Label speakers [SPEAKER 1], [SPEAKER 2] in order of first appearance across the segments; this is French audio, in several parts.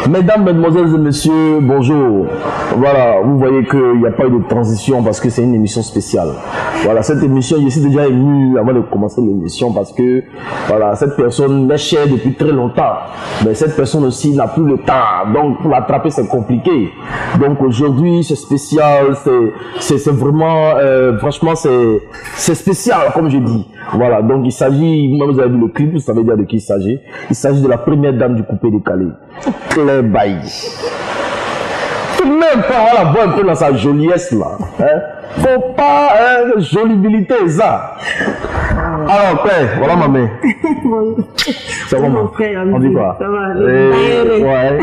[SPEAKER 1] Mesdames, mesdemoiselles et messieurs, bonjour. Voilà, vous voyez qu'il n'y a pas eu de transition parce que c'est une émission spéciale. Voilà, cette émission, je suis déjà ému avant de commencer l'émission parce que, voilà, cette personne m'est chère depuis très longtemps. Mais cette personne aussi n'a plus le temps. Donc, pour l'attraper, c'est compliqué. Donc, aujourd'hui, c'est spécial. C'est vraiment, franchement, c'est spécial, comme je dis. Voilà, donc il s'agit, vous avez vu le clip, vous savez déjà de qui il s'agit. Il s'agit de la première dame du coupé décalé, Claire Bailly. Tout de même, on la voit un peu dans sa joliesse là. Hein? Faut pas, jolibilité, ça. Alors, Claire, voilà ma main. Ça va, mon frère, on dit quoi? Ça va, ouais.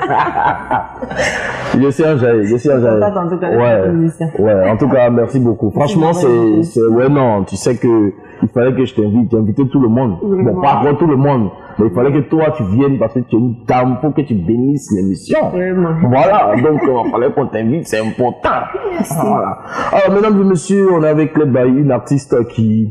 [SPEAKER 1] Je suis un jaillet, Ouais, en tout cas, merci beaucoup. Franchement, ouais, non, tu sais que il fallait que je t'invite, j'ai invité tout le monde. Bon, pas encore tout le monde, mais il fallait que toi tu viennes parce que tu es une dame pour que tu bénisses l'émission. Voilà, donc il fallait qu'on t'invite, c'est important. Voilà. Alors, mesdames et messieurs, on est avec Claire Bailly, une artiste qui,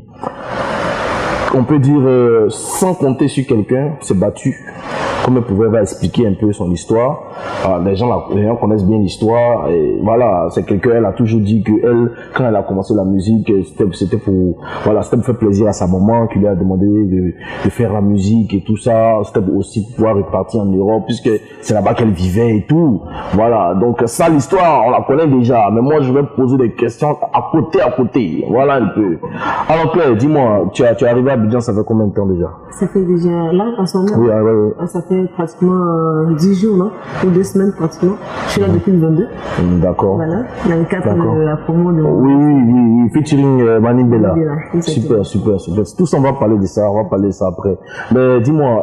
[SPEAKER 1] on peut dire, sans compter sur quelqu'un, s'est battue. Comme elle pouvait expliquer un peu son histoire. Alors, les gens connaissent bien l'histoire. Et voilà, c'est quelqu'un, elle a toujours dit que elle, quand elle a commencé la musique, c'était pour faire plaisir à sa maman qui lui a demandé de faire la musique et tout ça. C'était aussi pour pouvoir repartir en Europe puisque c'est là-bas qu'elle vivait et tout. Voilà. Donc, ça, l'histoire, on la connaît déjà. Mais moi, je vais poser des questions à côté. Voilà un peu. Alors, Claire, dis-moi, tu es arrivé à Abidjan, ça fait combien de temps déjà?
[SPEAKER 2] Ça fait déjà, là, en ce moment.
[SPEAKER 1] Oui, oui.
[SPEAKER 2] Ça fait pratiquement 10 jours, non? Ou 2 semaines pratiquement. Je suis là depuis le 22.
[SPEAKER 1] D'accord.
[SPEAKER 2] Voilà. Dans le cadre de la promo de...
[SPEAKER 1] Oui. Featuring Mani Bella. Super. Tout ça, on va parler de ça après. Mais dis-moi,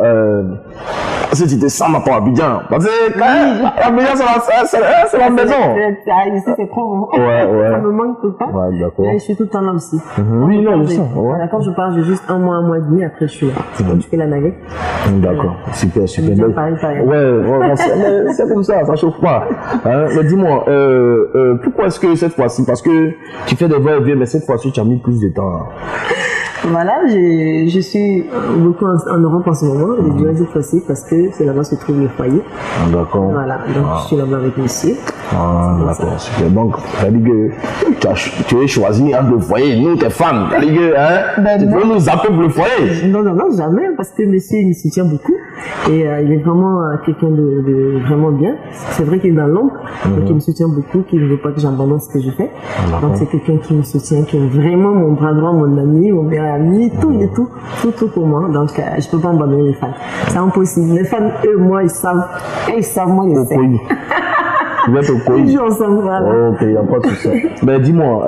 [SPEAKER 1] si tu te sens maintenant à Abidjan, parce que Abidjan, c'est la maison.
[SPEAKER 2] Ici, c'est trop bon.
[SPEAKER 1] Ouais.
[SPEAKER 2] Ça me manque tout le temps.
[SPEAKER 1] Ouais, d'accord.
[SPEAKER 2] Et je suis tout le temps là aussi.
[SPEAKER 1] Oui, non, je sens.
[SPEAKER 2] Quand je pars, j'ai juste un mois et demi, après je suis là. Je fais la navette.
[SPEAKER 1] D'accord. Super.
[SPEAKER 2] Pareil.
[SPEAKER 1] Ouais, c'est comme ça chauffe pas. Hein? Mais dis-moi, pourquoi est-ce que cette fois-ci, parce que tu fais des va-et-vient, mais cette fois-ci tu as mis plus de temps.
[SPEAKER 2] Voilà, je suis beaucoup en Europe en ce moment, je dirais cette fois-ci parce que c'est là-bas se trouve le foyer.
[SPEAKER 1] D'accord.
[SPEAKER 2] Voilà, donc je suis là-bas avec monsieur.
[SPEAKER 1] D'accord, super. Donc, ça dit que tu es choisi entre le foyer, nous tes fans. Ça dit que, tu peux nous zapper pour le foyer.
[SPEAKER 2] Non, jamais, parce que monsieur il me soutient beaucoup et il est vraiment quelqu'un de vraiment bien. C'est vrai qu'il est dans l'ombre, donc il me soutient beaucoup, qu'il ne veut pas que j'abandonne ce que je fais. Donc c'est quelqu'un qui me soutient, qui est vraiment mon bras droit, mon ami, mon meilleur ami, tout pour moi. Donc je peux pas abandonner les fans. C'est impossible. Les fans, eux, moi, ils savent, moi, je sais.
[SPEAKER 1] Vous êtes au coin.
[SPEAKER 2] Ensemble, voilà.
[SPEAKER 1] Ok, il n'y a pas de souci. Mais dis-moi,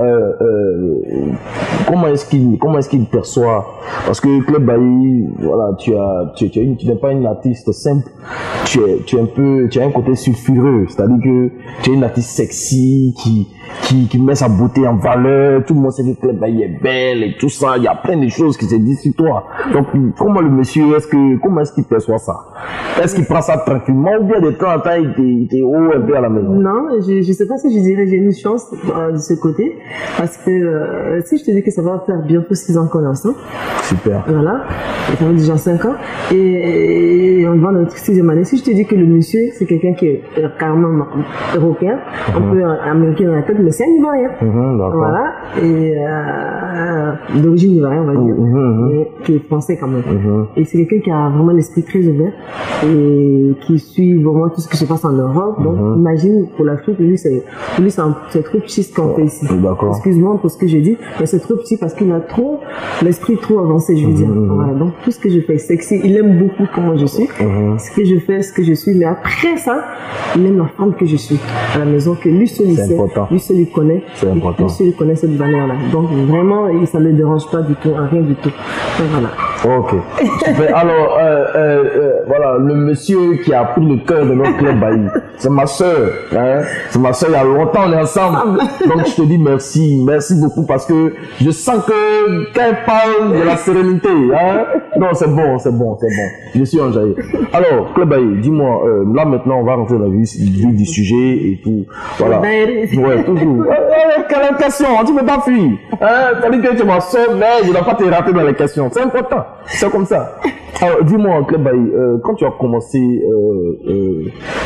[SPEAKER 1] comment est-ce qu'il perçoit? Parce que Claire Bailly, voilà, tu n'es pas une artiste simple. Tu as un côté sulfureux. C'est-à-dire que tu es une artiste sexy qui met sa beauté en valeur. Tout le monde sait que Claire Bailly est belle et tout ça. Il y a plein de choses qui se disent sur toi. Donc, comment le monsieur, comment est-ce qu'il perçoit ça? Est-ce qu'il prend ça tranquillement ou bien de temps en temps il est haut un peu à la maison?
[SPEAKER 2] Non, je sais pas si je dirais j'ai une chance de ce côté parce que si je te dis que ça va faire bientôt 6 ans qu'on est ensemble.
[SPEAKER 1] Super.
[SPEAKER 2] Voilà, ça fait déjà 5 ans et on va dans notre 6e année. Si je te dis que le monsieur c'est quelqu'un qui est carrément européen, un peu américain dans la tête, mais c'est un Ivoirien. Voilà, et d'origine ivoirienne on va dire, mais qui est français quand même. Et c'est quelqu'un qui a vraiment l'esprit très ouvert et qui suit vraiment tout ce qui se passe en Europe. Donc imagine pour l'Afrique, lui c'est trop petit ce qu'on fait ici. Excuse-moi pour ce que j'ai dit, mais c'est trop petit parce qu'il a trop l'esprit trop avancé, je veux dire. Voilà, donc tout ce que je fais sexy, il aime beaucoup comment je suis, ce que je fais, ce que je suis, mais après ça, il aime la femme que je suis à la maison, que lui seul il sait, lui seul il connaît, lui seul il connaît cette valeur-là. Donc vraiment, ça ne le dérange pas du tout, rien du tout. Donc, voilà.
[SPEAKER 1] Ok. Alors, voilà, le monsieur qui a pris le cœur de notre Claire Bailly, c'est ma soeur. Hein? C'est ma soeur, il y a longtemps on est ensemble. Donc je te dis merci beaucoup parce que je sens que qu'elle parle de la sérénité. Hein? Non, c'est bon. Je suis enjaillé. Alors, Claire Bailly, dis-moi, là maintenant on va rentrer dans le vif du sujet et tout. Voilà. Ouais, toujours. Quelle question? Tu ne peux pas fuir. Hein? T'as dit que tu es ma soeur, mais je ne dois pas te rater dans les questions. C'est important. C'est comme ça. Alors, dis-moi, Claire Bailly, quand tu as commencé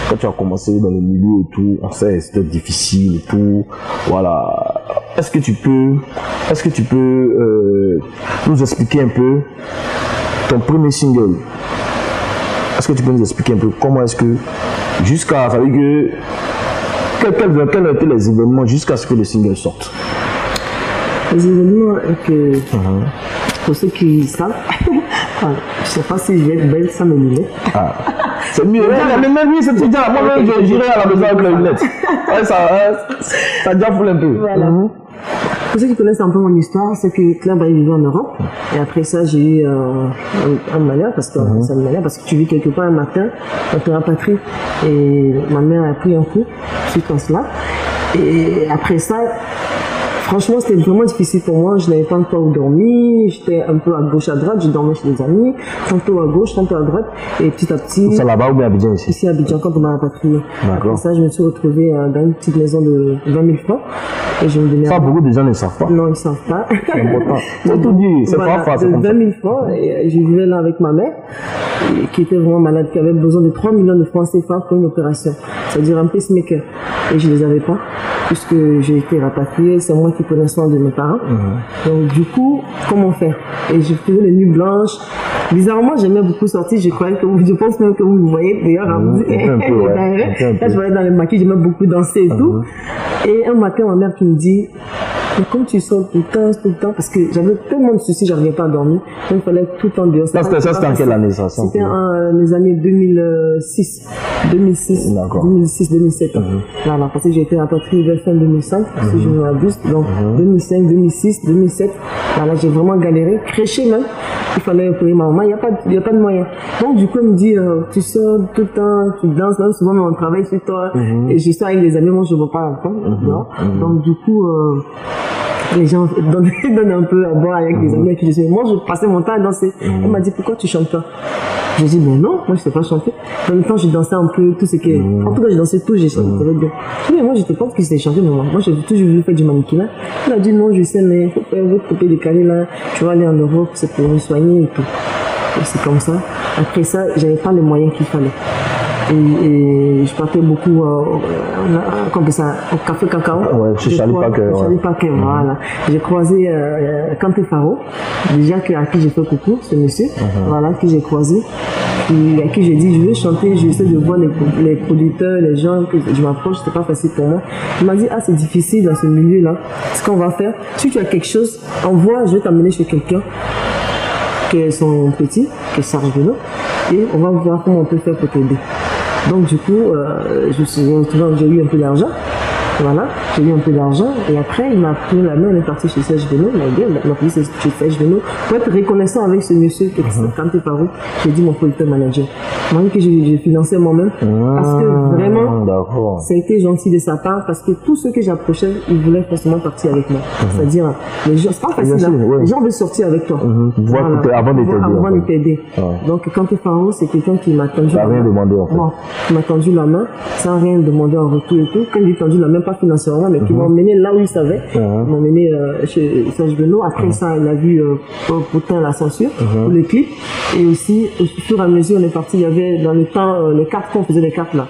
[SPEAKER 1] quand tu as commencé dans le milieu et tout, on sait c'était difficile et tout, voilà. Est-ce que tu peux nous expliquer un peu ton premier single? Est-ce que tu peux nous expliquer un peu comment est-ce que jusqu'à, ça veut dire que quels étaient les événements jusqu'à ce que le single sorte?
[SPEAKER 2] Les événements que pour ceux qui savent, je ne sais pas si je vais être belle sans mes lunettes.
[SPEAKER 1] Ah. C'est mieux. Même lui, c'est tout ça. Moi, j'irai à la maison avec les lunettes. Ouais, ça défoule un peu.
[SPEAKER 2] Voilà. Pour ceux qui connaissent un peu mon histoire, c'est que Claire Bailly vivait en Europe. Et après ça, j'ai eu un malheur, parce que c'est un malheur, parce que tu vis quelque part un matin, on te rapatrie. Et ma mère a pris un coup suite à cela. Et après ça, franchement, c'était vraiment difficile pour moi. Je n'avais pas encore dormi. J'étais un peu à gauche, à droite. Je dormais chez des amis. Tantôt à gauche, tantôt à droite. Et petit à petit.
[SPEAKER 1] Ça là-bas ou bien à Abidjan ici?
[SPEAKER 2] Ici à Abidjan, quand on m'a rapatrié. Après ça, je me suis retrouvée dans une petite maison de 20 000 francs. Et je me donnais.
[SPEAKER 1] Ça, beaucoup de gens ne savent pas.
[SPEAKER 2] Non, ils ne savent pas.
[SPEAKER 1] C'est important. Faut tout dire. C'est
[SPEAKER 2] voilà,
[SPEAKER 1] pas facile.
[SPEAKER 2] 20 000 francs. Et je vivais là avec ma mère, qui était vraiment malade, qui avait besoin de 3 millions de francs CFA pour une opération. C'est-à-dire un pacemaker. Et je ne les avais pas, puisque j'ai été rapatriée. C'est moi qui prenais soin de mes parents. Donc, du coup, comment faire? Et je faisais les nuits blanches. Bizarrement, j'aimais beaucoup sortir. Je croyais que je pense même que vous le voyez d'ailleurs. Là, je voyais dans les maquis, j'aimais beaucoup danser et tout. Et un matin, ma mère qui me dit, mais comme tu sors tout le temps, parce que j'avais tellement de soucis, j'arrivais pas à dormir. Donc, il fallait tout le temps dehors.
[SPEAKER 1] Ça, c'était en quelle année, ça?
[SPEAKER 2] C'était en les années 2006, 2007. Voilà, parce que j'ai été rapatriée vers fin 2005, si je me m'abuse. Donc, 2005, 2006, 2007. Voilà, j'ai vraiment galéré, créché même. Il fallait payer ma maman, il n'y a pas de moyen. Donc, du coup, elle me dit, tu sors tout le temps, tu danses, même souvent, on travaille sur toi. Et je sors avec les amis, moi, je ne vois pas l'enfant. Donc, du coup, les gens donnent un peu à boire avec les amis avec qui je suis. Moi, je passais mon temps à danser. Elle m'a dit, pourquoi tu chantes pas? J'ai dit, mais non, moi, je ne sais pas chanter. En même temps, je dansais un peu tout ce qui est. En tout cas, je dansais tout, j'ai chanté très bien. Je dis, mais moi, je ne sais pas ce que c'était chanter, maman. Moi, j'ai toujours voulu faire du mannequinat. Elle a dit, non, je sais, mais il faut faire votre coupé décalé là. Tu vas aller en Europe, c'est pour me soigner et tout. Et c'est comme ça. Après ça, j'avais pas les moyens qu'il fallait. Et je partais beaucoup comme ça, au café cacao.
[SPEAKER 1] Ouais, chez Charlie Paquet.
[SPEAKER 2] Charlie Paquet, voilà. J'ai croisé Kanté Faro, déjà à qui j'ai fait coucou, ce monsieur, voilà, que j'ai croisé. Et à qui j'ai dit, je veux chanter, je vais essayer de voir les producteurs, les gens que je m'approche, c'était pas facile pour moi. Il m'a dit, ah, c'est difficile dans ce milieu-là. Ce qu'on va faire, si tu as quelque chose, envoie, je vais t'amener chez quelqu'un qui est son petit, qui est Serge Benoît, et on va voir comment on peut faire pour t'aider. Donc du coup, j'ai eu un peu d'argent. Voilà, j'ai eu un peu d'argent et après il m'a pris la main, on est parti chez Serge Benoît, il m'a dit, on a pris chez Serge Benoît pour être reconnaissant avec ce monsieur qui est Kanté Faro. J'ai dit mon producteur manager. Moi que j'ai financé moi-même parce que vraiment ça a été gentil de sa part parce que tous ceux que j'approchais, ils voulaient forcément partir avec moi. C'est-à-dire, les gens, c'est pas facile, les gens veulent sortir avec toi.
[SPEAKER 1] Voilà. Avant
[SPEAKER 2] de t'aider. Donc Kanté Faro, c'est quelqu'un qui m'a tendu la main.
[SPEAKER 1] Rien demandé en fait.
[SPEAKER 2] Moi, qui m'a tendu la main sans rien demander en retour et tout. Quand il m'a tendu la main, pas financièrement, mais qui m'a emmené là où il savait. Il m'a emmené chez Serge Benoît. Après ça, il a vu pourtant la censure pour les clips. Et aussi, au fur et à mesure, on est parti, il y avait dans le temps, les cartes, on faisait des cartes là.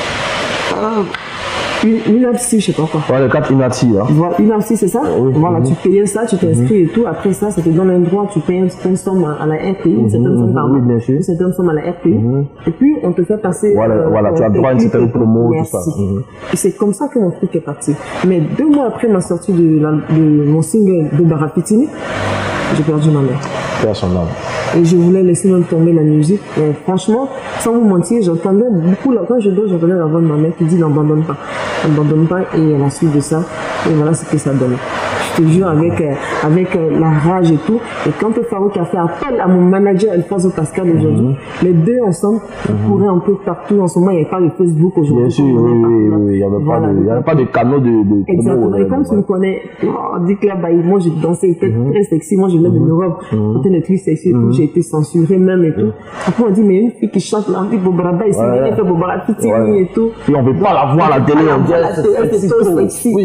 [SPEAKER 2] Une APSI, je sais pas quoi.
[SPEAKER 1] Ouais, le 4 Inati, là.
[SPEAKER 2] Voilà, une APSI, c'est ça? Voilà, tu payais ça, tu t'inscris et tout. Après ça, ça te donne un droit, tu payes une certaine somme à la RTI, une certaine somme par mois.
[SPEAKER 1] Oui, bien sûr.
[SPEAKER 2] Une certaine somme à la RTI. Et puis, on te fait passer.
[SPEAKER 1] Voilà, tu as droit à une certaine promo, tout ça.
[SPEAKER 2] Et c'est comme ça que mon truc est parti. Mais 2 mois après ma sortie de mon single de Barapitini, j'ai perdu ma mère.
[SPEAKER 1] Personnellement.
[SPEAKER 2] Et je voulais laisser même tomber la musique. Et franchement, sans vous mentir, j'entendais beaucoup, quand je dors, j'entendais la voix de ma mère qui dit n'abandonne pas. N'abandonne pas. Et à la suite de ça, et voilà ce que ça donne. Je te jure, avec la rage et tout. Et quand Farouk a fait appel à mon manager, Alfonso Pascal, aujourd'hui, les deux ensemble, ils couraient un peu partout. En ce moment, il n'y avait pas de Facebook aujourd'hui.
[SPEAKER 1] Bien sûr, oui, il n'y avait pas de canaux de
[SPEAKER 2] exactement. Et comme tu me connais, on dit que là, moi, je dansais, j'étais très sexy. Moi, je venais de l'Europe. C'était des trucs sexy et tout. J'ai été censurée même et tout. Après, on dit, mais une fille qui chante, là, on dit Bobaraba ici, elle fait Bobara Pitini et tout.
[SPEAKER 1] Et on ne veut pas la voir à la télé, on dit,
[SPEAKER 2] c'est trop sexy.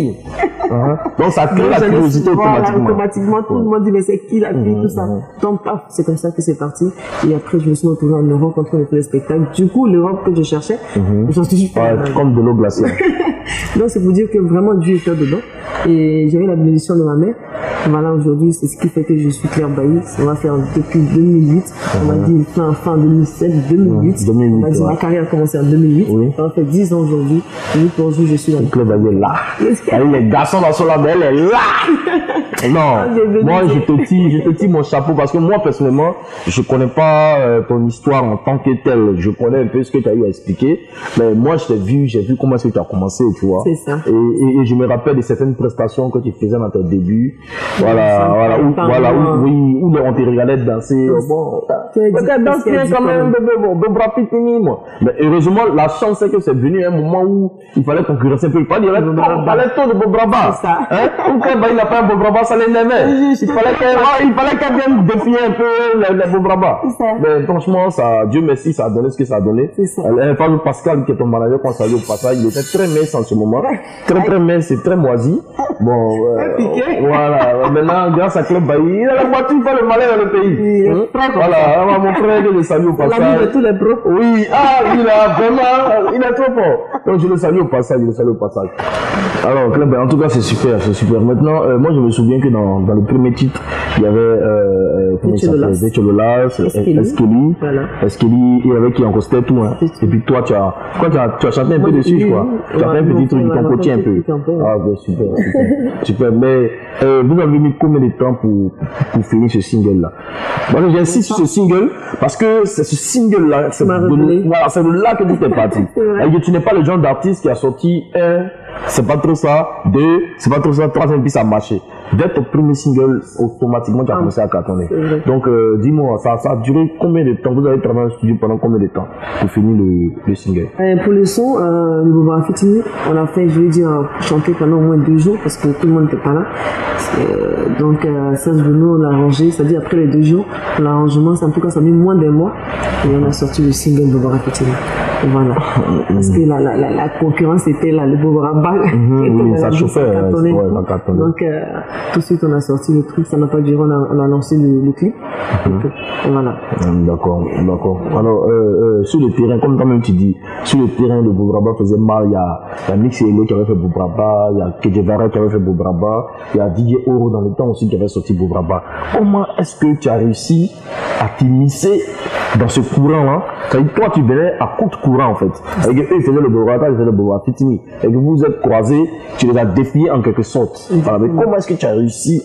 [SPEAKER 1] Donc ça crée la curiosité
[SPEAKER 2] automatiquement. Tout le monde dit mais c'est qui la fille, tout ça. Donc paf, c'est comme ça que c'est parti. Et après je me suis retrouvée en Europe quand on a fait le spectacle. Du coup l'Europe que je cherchais, j'en suis juste
[SPEAKER 1] comme de l'eau glacée.
[SPEAKER 2] Donc c'est pour dire que vraiment Dieu était dedans. Et j'avais la bénédiction de ma mère. Voilà, aujourd'hui c'est ce qui fait que je suis Claire Bailly. On va faire depuis 2008. On m'a dit fin 2007, 2008. On m'a dit ma carrière a commencé en 2008. Ça va faire 10 ans aujourd'hui. Et pour aujourd'hui je suis là.
[SPEAKER 1] Claire Bailly est là. Les garçons dans son label, elle est là. Non, moi je te tire mon chapeau parce que moi personnellement, je connais pas ton histoire en tant que telle. Je connais un peu ce que tu as eu à expliquer, mais moi j'ai vu comment est-ce que tu as commencé, tu vois.
[SPEAKER 2] C'est ça.
[SPEAKER 1] Et je me rappelle de certaines prestations que tu faisais dans tes débuts. Voilà, où on te regardait danser. Bon, danse bien quand même, bon, rapide, moi. Mais heureusement, la chance c'est que c'est venu un moment où il fallait concurrencer un peu. Pas dire, parlait trop de Bob Braba.
[SPEAKER 2] C'est ça.
[SPEAKER 1] Ou quand il n'a pas un Bob Braba, ça l'énervait. Il fallait qu'elle vienne défier un peu les Bob Braba. Mais franchement, Dieu merci, ça a donné ce que ça a donné. Pascal, qui est ton manager, qu'on salue au passage, il était très mince en ce moment. Très mince, c'est très moisi. Bon, voilà. Maintenant, grâce à Club Bailly, il a la voiture, il fait le malin dans le pays. Voilà, mon frère, je le salue au passage.
[SPEAKER 2] L'ami de tous les pros.
[SPEAKER 1] Oui, il est trop fort. Donc, je le salue au passage, Alors, Club Bailly, en tout cas, c'est super. Maintenant, moi, je me souviens que dans le premier titre, il y avait, comment il s'appelle? Zechololas, Eskeli, et avec qui on costait tout, hein. Et puis toi, tu as chanté un peu dessus, je crois. Tu as fait un petit truc, ton côté un peu. Ah, ouais, super. Mais, vous avez mis combien de temps pour finir ce single-là? Moi, j'insiste sur ce single, parce que c'est ce single-là, c'est de là que tout est parti. Et tu n'es pas le genre d'artiste qui a sorti c'est pas trop ça, 2, c'est pas trop ça, 3, et puis ça a marché. Dès ton premier single, automatiquement, tu as commencé à cartonner. Donc, dis-moi, ça a duré combien de temps? Vous avez travaillé en studio pendant combien de temps pour finir le single?
[SPEAKER 2] Pour le son, le Bobra Fitini, on a fait, je veux dire, chanter pendant au moins 2 jours parce que tout le monde n'était pas là. Donc, Serge Benoît, on l'a arrangé, c'est-à-dire après les 2 jours, l'arrangement, en tout cas, ça a mis moins d'1 mois et on a sorti le single Bobra Fitini. Voilà. Parce que la concurrence était là, le Bobra
[SPEAKER 1] ça chauffait.
[SPEAKER 2] Donc, tout de suite, on a sorti le truc, ça n'a pas duré, on a lancé le clip. Voilà.
[SPEAKER 1] D'accord. Alors, sur le terrain, comme toi-même tu dis, sur le terrain, le Bobraba faisait mal. Il y a Mix Hello qui avait fait Bobraba, il y a Kedjevara qui avait fait Bobraba, il y a DJ Oro dans le temps aussi qui avait sorti Bobraba. Comment est-ce que tu as réussi à t'immiscer dans ce courant-là? C'est-à-dire, toi, tu venais à contre-courant, en fait. Et eux, ils faisaient le Bobraba, ils faisaient le Bobraba Fitini. Et que vous êtes croisés, tu les as défiés en quelque sorte. Voilà. Mais comment est-ce que tu as réussi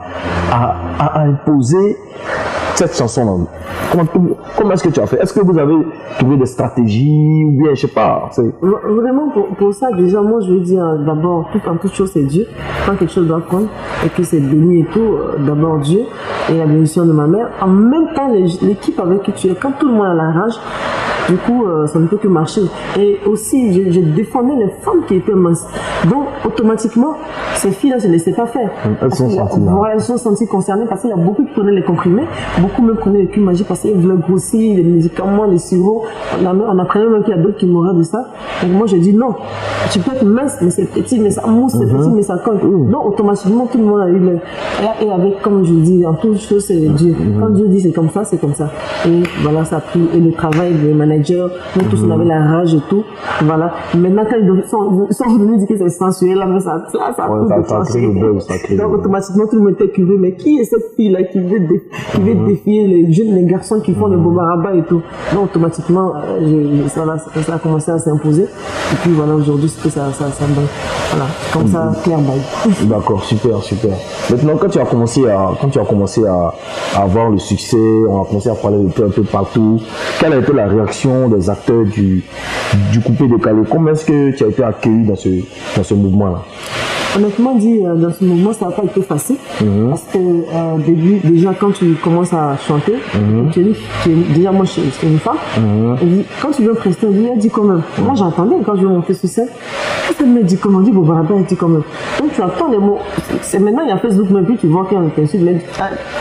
[SPEAKER 1] à imposer cette chanson-là? Comment est-ce que tu as fait? Est-ce que vous avez trouvé des stratégies ou bien, je sais pas?
[SPEAKER 2] Vraiment, pour ça, déjà, moi, je veux dire, d'abord, en toute chose, c'est Dieu. Quand quelque chose doit prendre et que c'est béni et tout, d'abord Dieu et la bénédiction de ma mère. En même temps, l'équipe avec qui tu es, quand tout le monde a la rage, du coup, ça ne peut que marcher. Et aussi, je défendais les femmes qui étaient minces. Donc, automatiquement, ces filles-là, je ne les laissais pas faire.
[SPEAKER 1] Elles
[SPEAKER 2] sont senties concernées parce qu'il y a beaucoup qui prenaient les comprimés, beaucoup me prenaient les cures magiques parce qu'ils voulaient grossir, les médicaments, les sirops. On apprenait même qu'il y a d'autres qui mouraient de ça. Donc, moi, j'ai dit non. Tu peux être mince, mais c'est petit, mais ça mousse, c'est petit, mais ça colle. Donc, automatiquement, tout le monde a eu le. Et avec, comme je dis, en toute chose, c'est Dieu. Quand Dieu dit c'est comme ça, c'est comme ça. Et voilà, ça a pris. Et le travail de manager. Nous tous on avait la rage et tout, voilà. Maintenant quand ils sont venus dire que c'est sensuel, là, mais ça a tout. Donc automatiquement tout le monde était curieux, mais qui est cette fille là qui veut défier les jeunes, les garçons qui font le bobaraba et tout. Donc automatiquement ça a commencé à s'imposer. Et puis voilà, aujourd'hui c'est que ça donne. Voilà, comme ça, Claire Bailly.
[SPEAKER 1] D'accord, super. Maintenant quand tu as commencé à avoir le succès, on a commencé à parler de toi un peu partout, quelle a été la réaction des acteurs du coupé décalé? Comment est-ce que tu as été accueilli dans ce mouvement-là?
[SPEAKER 2] Honnêtement dit, dans ce mouvement, ça n'a pas été facile. Parce que déjà quand tu commences à chanter, déjà moi je suis une femme, et dit, quand tu veux prester, elle dit quand même. Moi j'entendais quand je vais monter sur scène, elle me dit comment, dit Bobaraba, elle dit quand même. Donc tu attends les mots. C'est maintenant il y a Facebook, mais puis tu vois qu'il y a un principe,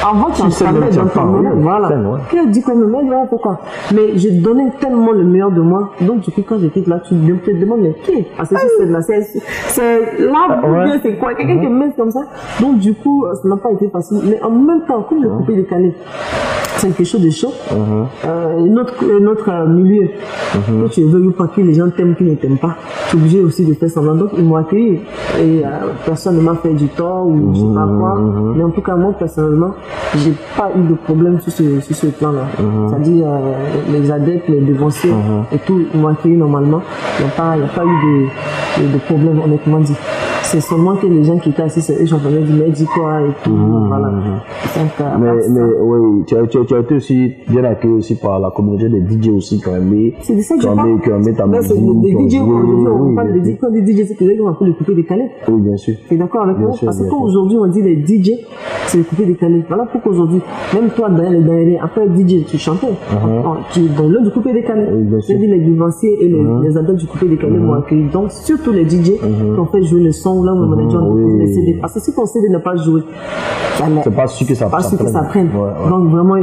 [SPEAKER 2] Avant, tu entendais dans ton moment, voilà. Qui a dit qu'on me met là, pourquoi? Mais je donnais tellement le meilleur de moi. Donc, du coup, quand j'étais là, tu te demandes, mais qui? Parce que c'est là, c'est là, c'est quoi? Quelqu'un qui met comme ça. Donc, du coup, ça n'a pas été facile. Mais en même temps, comme le coupé décalé, c'est quelque chose de chaud. Notre milieu, que tu veux ou pas, que les gens t'aiment, qu'ils ne t'aiment pas, tu es obligé aussi de faire semblant. Donc, ils m'ont accueilli. Et personne ne m'a fait du tort ou je sais pas quoi. Mais en tout cas, moi, personnellement, j'ai pas eu de problème sur ce plan-là. C'est-à-dire, les adeptes, les devanciers et tout, ils m'ont accueilli normalement. Il n'y a pas eu de problème, honnêtement dit. C'est seulement que les gens qui étaient assis, eux, j'en ai dit, mais dis quoi et tout. Voilà. Donc,
[SPEAKER 1] mais oui, tu as été aussi bien accueilli aussi par la communauté des DJ aussi quand même.
[SPEAKER 2] C'est de ça que je parle.
[SPEAKER 1] C'est
[SPEAKER 2] des DJ, aujourd'hui, on parle de DJ, quand des DJ, c'est que qu'on a pu le couper décalé.
[SPEAKER 1] Oui, bien sûr.
[SPEAKER 2] Tu es d'accord avec moi? Parce que aujourd'hui, on dit les DJ, c'est le couper décalé. Voilà pourquoi aujourd'hui, même toi, après DJ, tu chantais. Dans l'heure du couper décalé. J'ai dit les devanciers et les adeptes du couper décalé m'ont accueilli. Donc, surtout les DJ qui ont fait jouer le son, là où on a dit on dépose les CD. Parce que si ton CD n'a pas joué,
[SPEAKER 1] c'est pas sûr que ça
[SPEAKER 2] prenne. Donc, vraiment,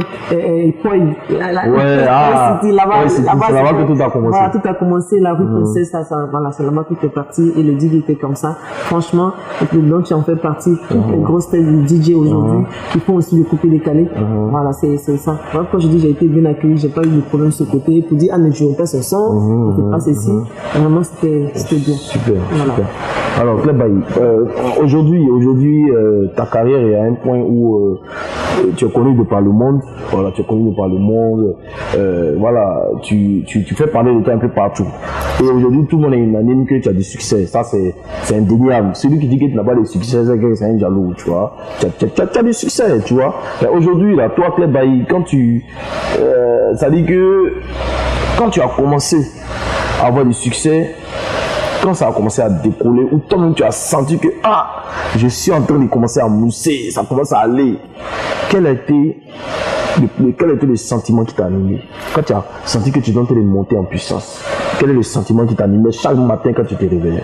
[SPEAKER 1] c'est là-bas que tout a commencé.
[SPEAKER 2] Voilà, tout a commencé, la rue Princesse, voilà, c'est là-bas que tout est parti et le DJ était comme ça. Franchement, donc tu en fais partie, toutes les grosses têtes du DJ aujourd'hui qui font aussi le coupé décalé. Voilà, c'est ça. Voilà, quand je dis j'ai été bien accueilli, j'ai pas eu de problème de ce côté pour dire, ne jouez pas ce son, ne faites pas ceci. Vraiment, c'était bien.
[SPEAKER 1] Super, voilà. Super. Alors, Clé-Bailly, aujourd'hui, ta carrière est à un point où tu es connu de par le monde. Voilà, tu es connu de par le monde. Voilà, tu fais parler de toi un peu partout. Et aujourd'hui, tout le monde est unanime que tu as du succès. Ça, c'est indéniable. Celui qui dit que tu n'as pas de succès, c'est un jaloux, tu vois. Tu as du succès, tu vois. Aujourd'hui, là, toi, Clé-Bailly, quand ça dit que quand tu as commencé à avoir du succès, quand ça a commencé à décoller, ou toi-même tu as senti que je suis en train de commencer à mousser, ça commence à aller. Quel a été le sentiment qui t'a animé? Quand tu as senti que tu dois te monter en puissance, quel est le sentiment qui t'animait chaque matin quand tu te réveillais?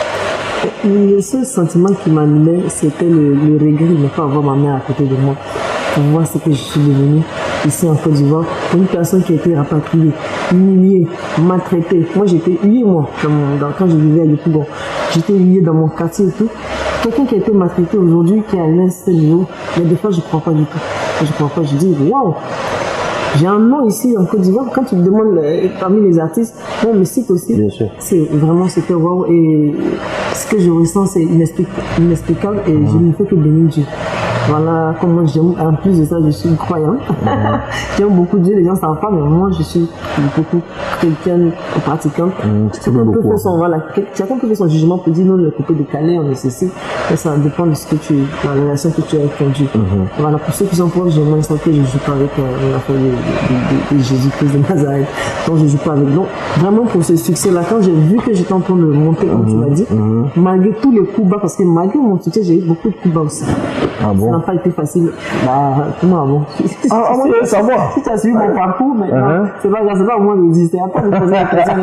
[SPEAKER 2] Le seul sentiment qui m'animait, c'était le regret de ne pas avoir ma mère à côté de moi. Pour voir ce que je suis devenue ici en Côte d'Ivoire, une personne qui a été rapatriée, humiliée, maltraitée. Moi, j'étais huillée, quand je vivais à Yopougon. J'étais huillée dans mon quartier et tout. Quelqu'un qui a été maltraité aujourd'hui, qui est à ce niveau, mais des fois, je ne crois pas du tout. Je ne crois pas, je dis, waouh! J'ai un nom ici en Côte d'Ivoire. Quand tu me demandes parmi les artistes, on me cite aussi.
[SPEAKER 1] Bien sûr.
[SPEAKER 2] C'était waouh. Et ce que je ressens, c'est inexplicable et je ne fais que bénir Dieu. Voilà comment j'aime. En plus de ça, je suis croyante. J'aime beaucoup Dieu, les gens ne savent pas, mais moi, je suis beaucoup chrétienne, pratiquante. Chacun peut faire son jugement pour dire non, le coupé décalé, on est ceci. Et ça dépend de ce que la relation que tu as avec ton Dieu. Voilà, pour ceux qui sont proches, je sens que je ne joue pas avec l'affaire de Jésus-Christ de Nazareth. Donc, je ne joue pas avec. Donc, vraiment, pour ce succès-là, quand j'ai vu que j'étais en train de monter, comme tu l'as dit, malgré tous les coups bas, parce que malgré mon succès, j'ai eu beaucoup de coups bas aussi.
[SPEAKER 1] Ah bon?
[SPEAKER 2] Ça n'a pas été facile. Comment bon?
[SPEAKER 1] Moi, je veux savoir.
[SPEAKER 2] Si tu as suivi mon parcours, mais c'est pas grave, c'est pas au moins de dire, c'est à toi de poser la question.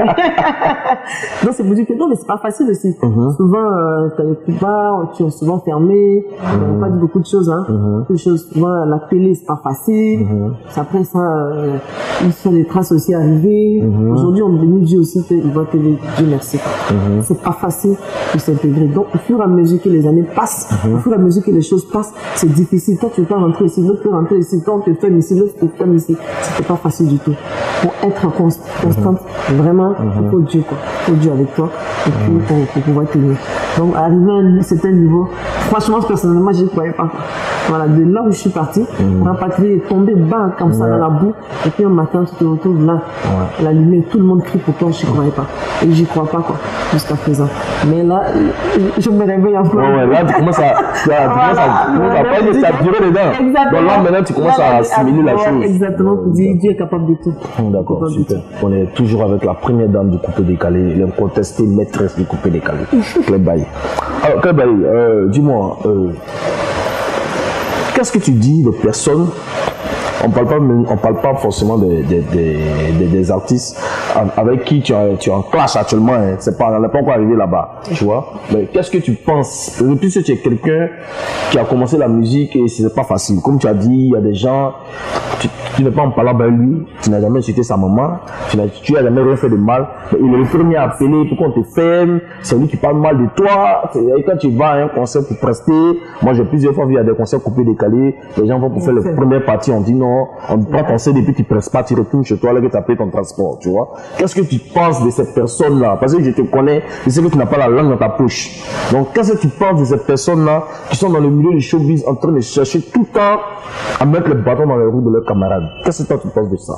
[SPEAKER 2] Donc, c'est pour dire que non, mais c'est pas facile aussi. Souvent, tu as les coups bas, tu es souvent fermé, on n'a pas dit beaucoup de choses, beaucoup de choses. Souvent, la télé, c'est pas facile. Après ça, il faut des traces aussi arriver. Aujourd'hui, on bénit Dieu aussi, il va te dire Dieu merci. C'est pas facile de s'intégrer. Donc, au fur et à mesure que les années passent, au fur et à mesure que les choses passent, c'est difficile. Toi, tu veux pas rentrer ici, l'autre peut rentrer ici, toi, on te ferme ici, l'autre te ferme ici. C'était pas facile du tout. Pour être constante, vraiment, il faut Dieu, quoi. Il faut Dieu avec toi, et puis pour pouvoir tenir. Donc, arriver à un certain niveau, franchement, personnellement, je ne croyais pas. Voilà, de là où je suis partie, rapatrier, tomber bas comme ça dans la boue, et puis un matin, tu te retrouves là, la lumière, tout le monde crie pour toi, je ne croyais pas. Et j'y crois pas, quoi, jusqu'à présent. Mais là, je me réveille un peu.
[SPEAKER 1] Là, tu commences à pas t'attirer dedans. Donc là, maintenant, tu commences à assimiler la chose.
[SPEAKER 2] Exactement, pour dire Dieu est capable de tout.
[SPEAKER 1] D'accord, super. On est toujours avec la première dame du coupé décalé, l'incontestée maîtresse du coupé décalé, Clé-Bailly. Alors, Clé-Bailly, dis-moi, qu'est-ce que tu dis de personnes, on parle pas forcément des artistes avec qui tu es en clash actuellement, hein, on n'est pas encore arrivé là-bas, tu vois. Mais qu'est-ce que tu penses? Puisque tu es quelqu'un qui a commencé la musique et c'est pas facile. Comme tu as dit, il y a des gens, tu n'es pas en parlant avec lui, tu n'as jamais insulté sa maman, tu n'as jamais rien fait de mal. Il est le premier à appeler pour qu'on te ferme, c'est lui qui parle mal de toi. Et quand tu vas à un concert pour prester, moi j'ai plusieurs fois vu à des concerts coupés, décalés, les gens vont pour faire les premières parties, on dit non, on prend ton CD et puis tu presses pas, tu retournes chez toi, là que tu as payé ton transport, tu vois. Qu'est-ce que tu penses de ces personnes-là? Parce que je te connais, je sais que tu n'as pas la langue dans ta poche. Donc qu'est-ce que tu penses de ces personnes-là qui sont dans le milieu du showbiz en train de chercher tout le temps à mettre le bâton dans les roues de leurs camarades? Qu'est-ce que toi tu penses de ça?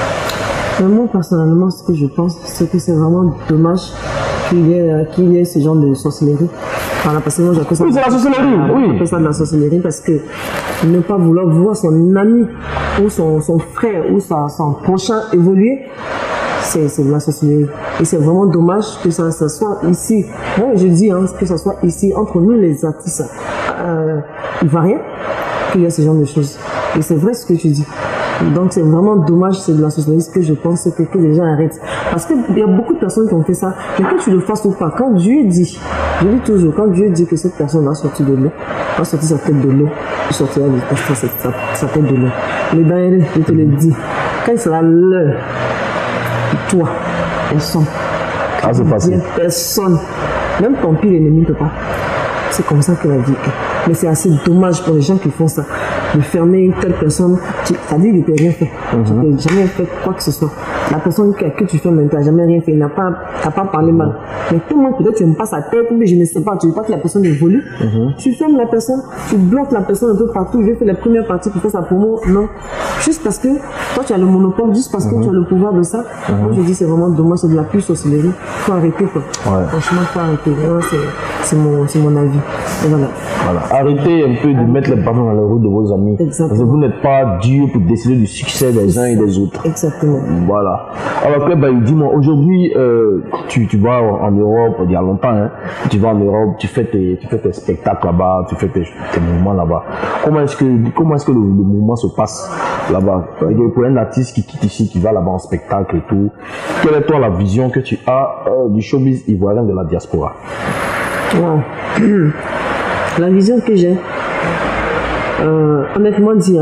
[SPEAKER 2] Moi, personnellement, ce que je pense, c'est que c'est vraiment dommage qu'il y ait ce genre de sorcellerie. Voilà, parce que moi, j'appelle ça,
[SPEAKER 1] oui, c'est la sorcellerie. Oui.
[SPEAKER 2] J'appelle ça de la sorcellerie parce que ne pas vouloir voir son ami ou son frère ou son prochain évoluer, c'est de la sorcellerie. Et c'est vraiment dommage que ça soit ici. Moi, je dis que ça soit ici, entre nous les artistes ivoiriens, qu'il y a ce genre de choses. Et c'est vrai ce que tu dis. Donc c'est vraiment dommage, c'est de la société. Ce que je pense, c'est que les gens arrêtent. Parce qu'il y a beaucoup de personnes qui ont fait ça. Mais que tu le fasses ou pas, quand Dieu dit, je dis toujours, quand Dieu dit que cette personne va sortir de l'eau, va sortir sa tête de l'eau, il sortira sa tête de l'eau. Le dernier, je te le dis, quand il sera l'heure, toi, personne.
[SPEAKER 1] Ah, c'est facile.
[SPEAKER 2] Personne. Même ton pire ennemi ne peut pas. C'est comme ça que la vie est. Mais c'est assez dommage pour les gens qui font ça, de fermer une telle personne. Ça dit qu'il n'était rien fait. Tu n'as jamais fait quoi que ce soit. La personne que tu fermes, tu n'as jamais rien fait. Tu n'as pas parlé mal. Mais tellement peut-être tu n'aimes pas sa tête, mais je ne sais pas, tu ne veux pas que la personne évolue. Tu fermes la personne, tu bloques la personne un peu partout. Je fais la première partie pour faire sa promo. Non. Juste parce que toi tu as le monopole, juste parce que tu as le pouvoir de ça. Moi je dis c'est vraiment dommage, c'est de la pure sorcellerie. Il faut arrêter quoi. Ouais. Franchement, il faut arrêter. C'est mon avis. Et voilà.
[SPEAKER 1] Arrêtez un peu de mettre les bâtons dans les roues de vos amis. Exactement. Parce que vous n'êtes pas Dieu pour décider du succès des uns et des autres.
[SPEAKER 2] Exactement.
[SPEAKER 1] Voilà. Alors après, dis-moi, aujourd'hui, tu vas en Europe, il y a longtemps, hein, tu vas en Europe, tu fais tes spectacles là-bas, tu fais tes mouvements là-bas. Comment est-ce que le mouvement se passe là-bas? Pour un artiste qui quitte ici, qui va là-bas en spectacle et tout, quelle est toi la vision que tu as du showbiz ivoirien de la diaspora?
[SPEAKER 2] Wow. La vision que j'ai, honnêtement dit,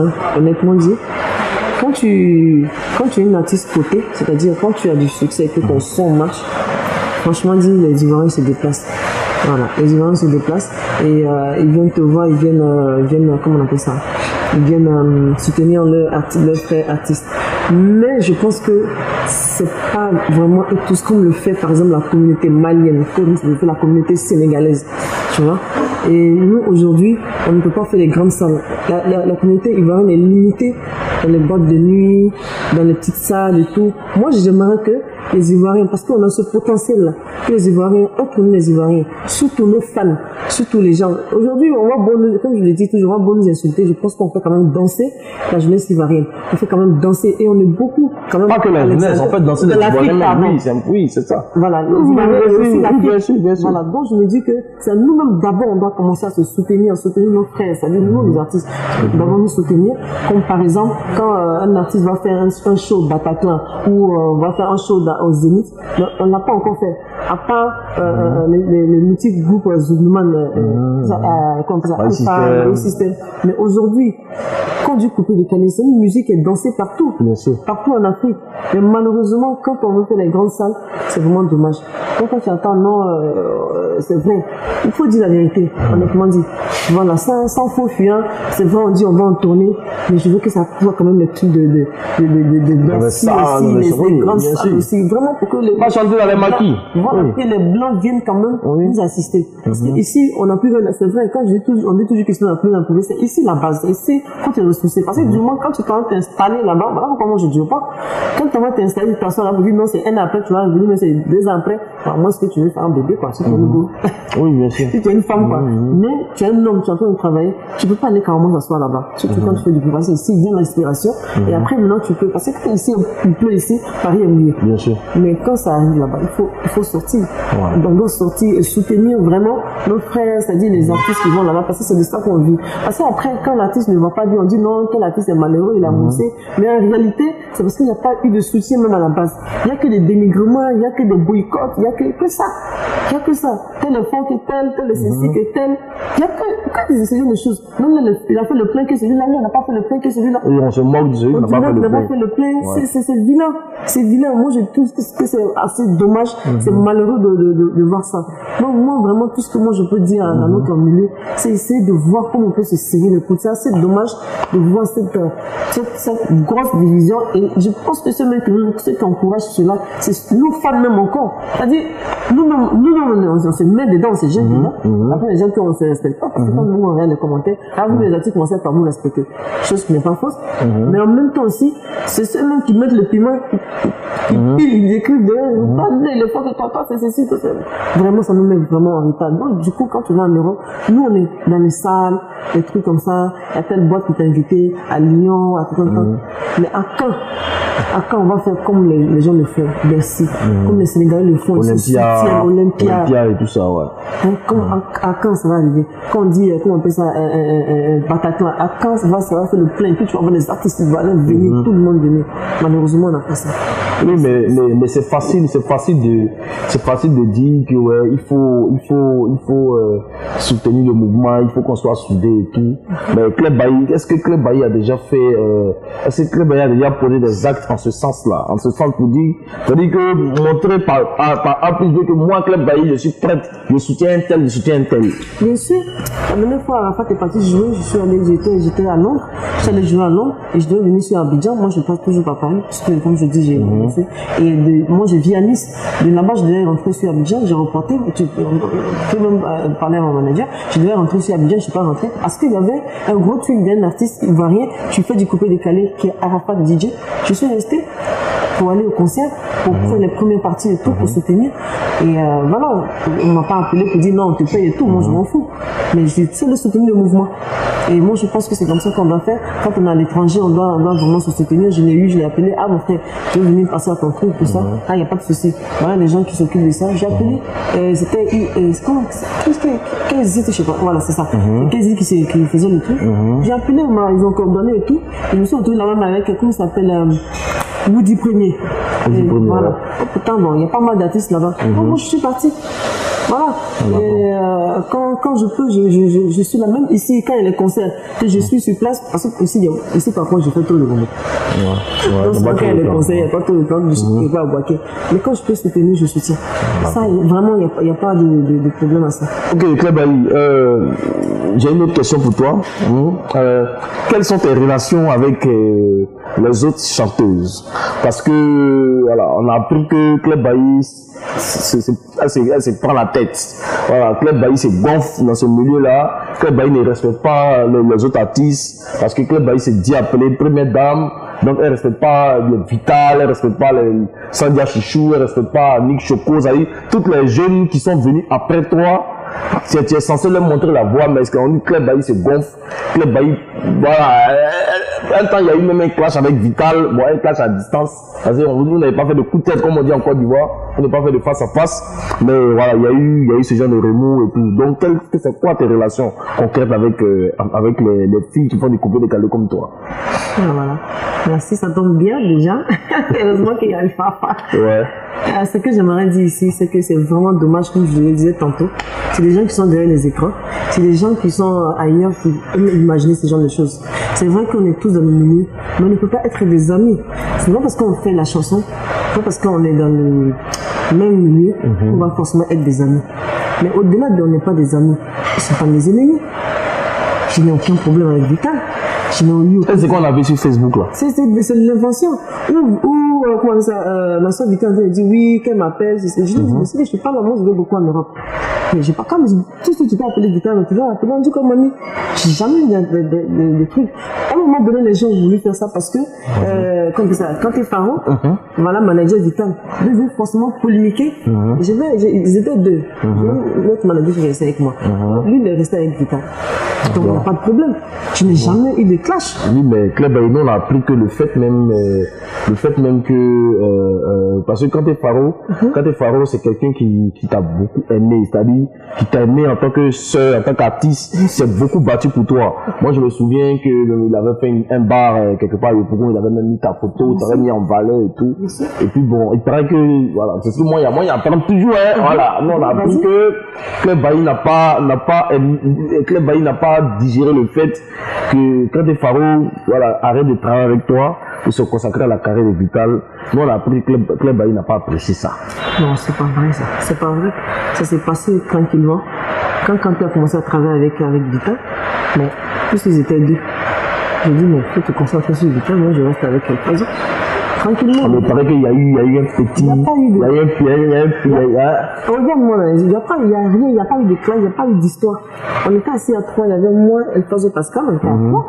[SPEAKER 2] quand tu es une artiste cotée, c'est-à-dire quand tu as du succès et que ton son marche, franchement dit, les Ivoiriens se déplacent. Voilà, les Ivoiriens se déplacent et ils viennent te voir, ils viennent comment on appelle ça? Ils viennent soutenir leur frère artiste. Mais je pense que c'est pas vraiment tous comme le fait par exemple la communauté malienne, comme le fait la communauté sénégalaise, tu vois. Et nous aujourd'hui, on ne peut pas faire les grandes salles. La communauté ivoirienne est limitée dans les boîtes de nuit, dans les petites salles et tout. Moi j'aimerais que les Ivoiriens, parce qu'on a ce potentiel-là, que les Ivoiriens, entre nous les Ivoiriens, surtout nos fans, surtout les gens. Aujourd'hui, on va comme je le dis toujours, on va nous insulter. Je pense qu'on fait quand même danser la jeunesse ivoirienne. On fait quand même danser et on est beaucoup quand même.
[SPEAKER 1] Pas que la jeunesse, on fait danser les Ivoiriens. Oui, c'est ça.
[SPEAKER 2] Voilà, les Ivoiriens aussi l'Afrique. Voilà, donc je me dis que c'est nous-mêmes d'abord, on doit commencer à se soutenir nos frères, c'est-à-dire nous les artistes, d'abord nous soutenir. Comme par exemple, quand un artiste va faire un show Bataclan ou va faire un show au Zénith, on l'a pas encore fait. À part les mythiques groupes Zouglman, comme ça, le système. Mais aujourd'hui, quand du coupé de Canet, c'est une musique qui est dansée partout, partout en Afrique. Mais malheureusement, quand on veut faire les grandes salles, c'est vraiment dommage. Donc quand tu entends, non, c'est vrai. Il faut dire la vérité, honnêtement dit. Voilà, sans faux fuyant, c'est vrai, on dit on va en tourner, mais je veux que ça soit quand même le truc de Bercy aussi, les grandes salles aussi, vraiment pour que les...
[SPEAKER 1] Pas chanter dans les maquis.
[SPEAKER 2] Voilà, que les blancs viennent quand même nous assister. Parce que ici, on n'a plus rien, c'est vrai, quand on dit toujours que on n'a plus rien à prouver, c'est ici la base, c'est ici, quand tu es ressourcé. Parce que du moins, quand tu vas t'installer là-bas, voilà comment je dis pas, quand tu vas t'installer, une personne là, vous dites non, c'est un après, tu vas revenir, mais c'est 2 ans après, moi, ce que tu veux faire un bébé, quoi, si tu es un beau.
[SPEAKER 1] Oui, bien sûr.
[SPEAKER 2] Si tu es une femme, quoi. Mais tu es un homme. tu es en train de travailler, tu peux pas aller carrément s'asseoir là-bas. Surtout quand tu fais du plus, parce que ici, vient l'inspiration. Et après, maintenant, tu peux, parce que ici, il pleut ici, Paris est mouillé.
[SPEAKER 1] Bien sûr.
[SPEAKER 2] Mais quand ça arrive là-bas, il faut sortir. Ouais. Donc, on doit sortir et soutenir vraiment nos frères, c'est-à-dire les artistes qui vont là-bas, parce que c'est de ça qu'on vit. Parce qu'après, quand l'artiste ne va pas bien, on dit non, tel artiste est malheureux, il a moussé. Mais en réalité, c'est parce qu'il n'y a pas eu de soutien même à la base. Il n'y a que des dénigrements, il n'y a que des boycotts, il n'y a que ça. Il n'y a que ça. Tel est fond que tel est ceci que tel. Il n'y a que des essais de choses. Même il a fait le plein que celui-là, il n'a pas fait le plein que celui-là.
[SPEAKER 1] Et on se moque de celui qui n'a pas fait le plein.
[SPEAKER 2] Ouais. C'est vilain. C'est vilain. Moi, je trouve que c'est assez dommage. C'est malheureux de voir ça. Donc, moi, vraiment, tout ce que moi je peux dire dans notre milieu, c'est essayer de voir comment on peut se serrer le coude. C'est assez dommage de voir cette grosse division. Et je pense que ceux qui encouragent cela, c'est nous femmes même encore. C'est-à-dire, nous-mêmes, on se met dedans, ces jeunes-là. Après, les gens qui ne se respectent pas, parce que quand nous, on regarde les commentaires, vous, les artistes, commencez par vous respecter. Chose qui n'est pas fausse. Mais en même temps aussi, c'est ceux-mêmes qui mettent le piment, qui pilent, ils écrivent il faut que toi, c'est ceci, tout ça. Vraiment, ça nous met vraiment en retard. Donc, du coup, quand tu vas en Europe, nous, on est dans les salles, des trucs comme ça, il y a telle boîte qui t'a invité, à Lyon, à tout comme ça. Mais à quand on va faire comme les gens le font, Bercy, comme les Sénégalais le font,
[SPEAKER 1] Olympia et tout ça, ouais.
[SPEAKER 2] À quand ça va arriver? Quand on dit, comment on appelle ça, Bataclan, à quand ça va faire le plein, puis tu vas voir les artistes qui vont venir, tout le monde venir. Malheureusement, on n'a pas ça.
[SPEAKER 1] Oui, mais c'est facile de dire que ouais, il faut soutenir le mouvement, il faut qu'on soit soudés et tout. Mais Club Bailly, est-ce que Club Bailly a déjà posé des actes en ce sens-là, en ce sens pour dire, c'est-à-dire que montrer par A plus B que moi, Club Bailly, je suis prête, je soutiens un tel, je soutiens un tel.
[SPEAKER 2] Bien sûr. La dernière fois, Arafat est parti jouer, j'étais à Londres, je suis allé jouer à Londres et je devais venir sur Abidjan. Moi, je passe toujours par Paris, parce que comme je dis, j'ai moi, je vis à Nice. De là-bas, je devais rentrer sur Abidjan, j'ai reporté, tu peux même parler à mon manager, je devais rentrer sur Abidjan, je ne suis pas rentré, parce qu'il y avait un gros tweet d'un artiste ivoirien, tu fais du coupé-décalé, qui est Arafat DJ. Je suis resté pour aller au concert, pour faire les premières parties et tout, pour soutenir. Et voilà, on m'a pas appelé pour dire non, on te paye et tout, moi je m'en fous. Mais c'est de soutenir le mouvement. Et moi je pense que c'est comme ça qu'on doit faire. Quand on est à l'étranger, on doit vraiment se soutenir. Je l'ai appelé, ah mon frère, je vais venir passer à ton truc, tout ça. Ah, il n'y a pas de souci. Voilà, les gens qui s'occupent de ça. J'ai appelé, c'était, qu'est-ce que je sais pas, voilà, c'est ça. Qu'est-ce qui faisait le truc. J'ai appelé, ils ont coordonné et tout. Et je me suis retrouvé là-même avec, comment ça s'appelle, Woody Premier. Voilà. Pourtant, bon, il y a pas mal d'artistes là-bas. Moi, je suis partie. Voilà. Et quand je peux, je suis là même ici, quand il y a les concerts, que je suis sur place, parce que ici par contre, je fais tout le monde. Donc, quand il y a les concerts, il n'y a pas tout le temps, je ne peux pas boiter. Mais quand je peux soutenir, je soutiens. Ça, vraiment, il n'y a pas de problème à ça. Ok,
[SPEAKER 1] Club Bailly, j'ai une autre question pour toi. Quelles sont tes relations avec les autres chanteuses? Parce que, voilà, on a appris que Club Bailly, elle se prend la tête. Voilà, Club Bailly se gonfle dans ce milieu-là. Club Bailly ne respecte pas les autres artistes parce que Club Bailly se dit appelée première dame. Donc elle ne respecte pas les Vital, elle ne respecte pas les Sandia Chichou, elle ne respecte pas Nick Choco, toutes les jeunes qui sont venus après toi. Tu es censé leur montrer la voie, mais est-ce qu'on dit Club Bailly se gonfle? Club Bailly, voilà. Un temps, il y a eu même un clash avec Vital, bon, un clash à distance. Parce qu'on n'avait pas fait de coup de tête, comme on dit en Côte d'Ivoire. On n'a pas fait de face à face. Mais voilà, il y a eu ce genre de remous et tout. Donc, c'est quoi tes relations concrètes avec les filles qui font des coupés décalés comme toi?
[SPEAKER 2] Voilà. Merci, ça tombe bien déjà. Heureusement qu'il y a le Fafa.
[SPEAKER 1] Ouais.
[SPEAKER 2] Ce que j'aimerais dire ici, c'est que c'est vraiment dommage, comme je le disais tantôt. C'est des gens qui sont derrière les écrans. C'est des gens qui sont ailleurs qui aiment imaginer ce genre de choses. C'est vrai qu'on est tous dans le milieu, mais on ne peut pas être des amis. C'est pas parce qu'on fait la chanson, pas parce qu'on est dans le même milieu, qu'on va forcément être des amis. Mais au-delà de on n'est pas des amis, ils sont pas des ennemis. Je n'ai aucun problème avec Vital.
[SPEAKER 1] C'est quoi on avait sur Facebook là?
[SPEAKER 2] C'est de l'invention. Ou comment ça, ma soeur Vital dit oui, qu'elle m'appelle. Je dis, je te parle, moi je vais beaucoup en Europe. Mais j'ai pas, comme tout ce que tu peux appeler Vita, mais toujours appelé, on dit comme ami. J'ai jamais eu de trucs. À un moment donné, les gens ont voulu faire ça parce que, quand t'es pharaon, voilà, manager Vital, ils veulent forcément polémiquer. Ils étaient deux. L'autre manager qui restait avec moi. Lui, il est resté avec Vital. Donc, il n'y a pas de problème. Je n'ai jamais eu de clash.
[SPEAKER 1] Oui, mais Club Baïno, on a appris que le fait même que, parce que quand t'es pharaon, c'est quelqu'un qui t'a beaucoup aimé, c'est-à-dire, qui t'a aimé en tant que sœur, en tant qu'artiste, s'est beaucoup battu pour toi. Moi, je me souviens qu'il avait fait un bar, quelque part, il avait même mis ta photo, il t'avait mis en valeur et tout. Et puis bon, il paraît que, voilà, c'est ce que moi, il y a toujours, hein, voilà. Nous, on a appris que Club Baï n'a pas digéré le fait que quand t'es pharaon, voilà, arrête de travailler avec toi pour se consacrer à la carrière de Vital. Nous, on a appris que Club Baï n'a pas apprécié ça.
[SPEAKER 2] Non, c'est pas vrai, ça. C'est pas vrai. Ça s'est passé tranquillement. Quand tu as commencé à travailler avec Vital, mais puisqu'ils étaient deux, j'ai dit, mais il faut te concentrer sur Vital, moi je reste avec quelqu'un. Tranquillement.
[SPEAKER 1] Mais il paraît qu'il y a eu un petit.
[SPEAKER 2] Il n'y a pas eu de. Regarde-moi, il n'y a pas eu de clash, il n'y a pas eu d'histoire. On était assis à trois, il y avait moi, Elfazo Pascal, on était à trois.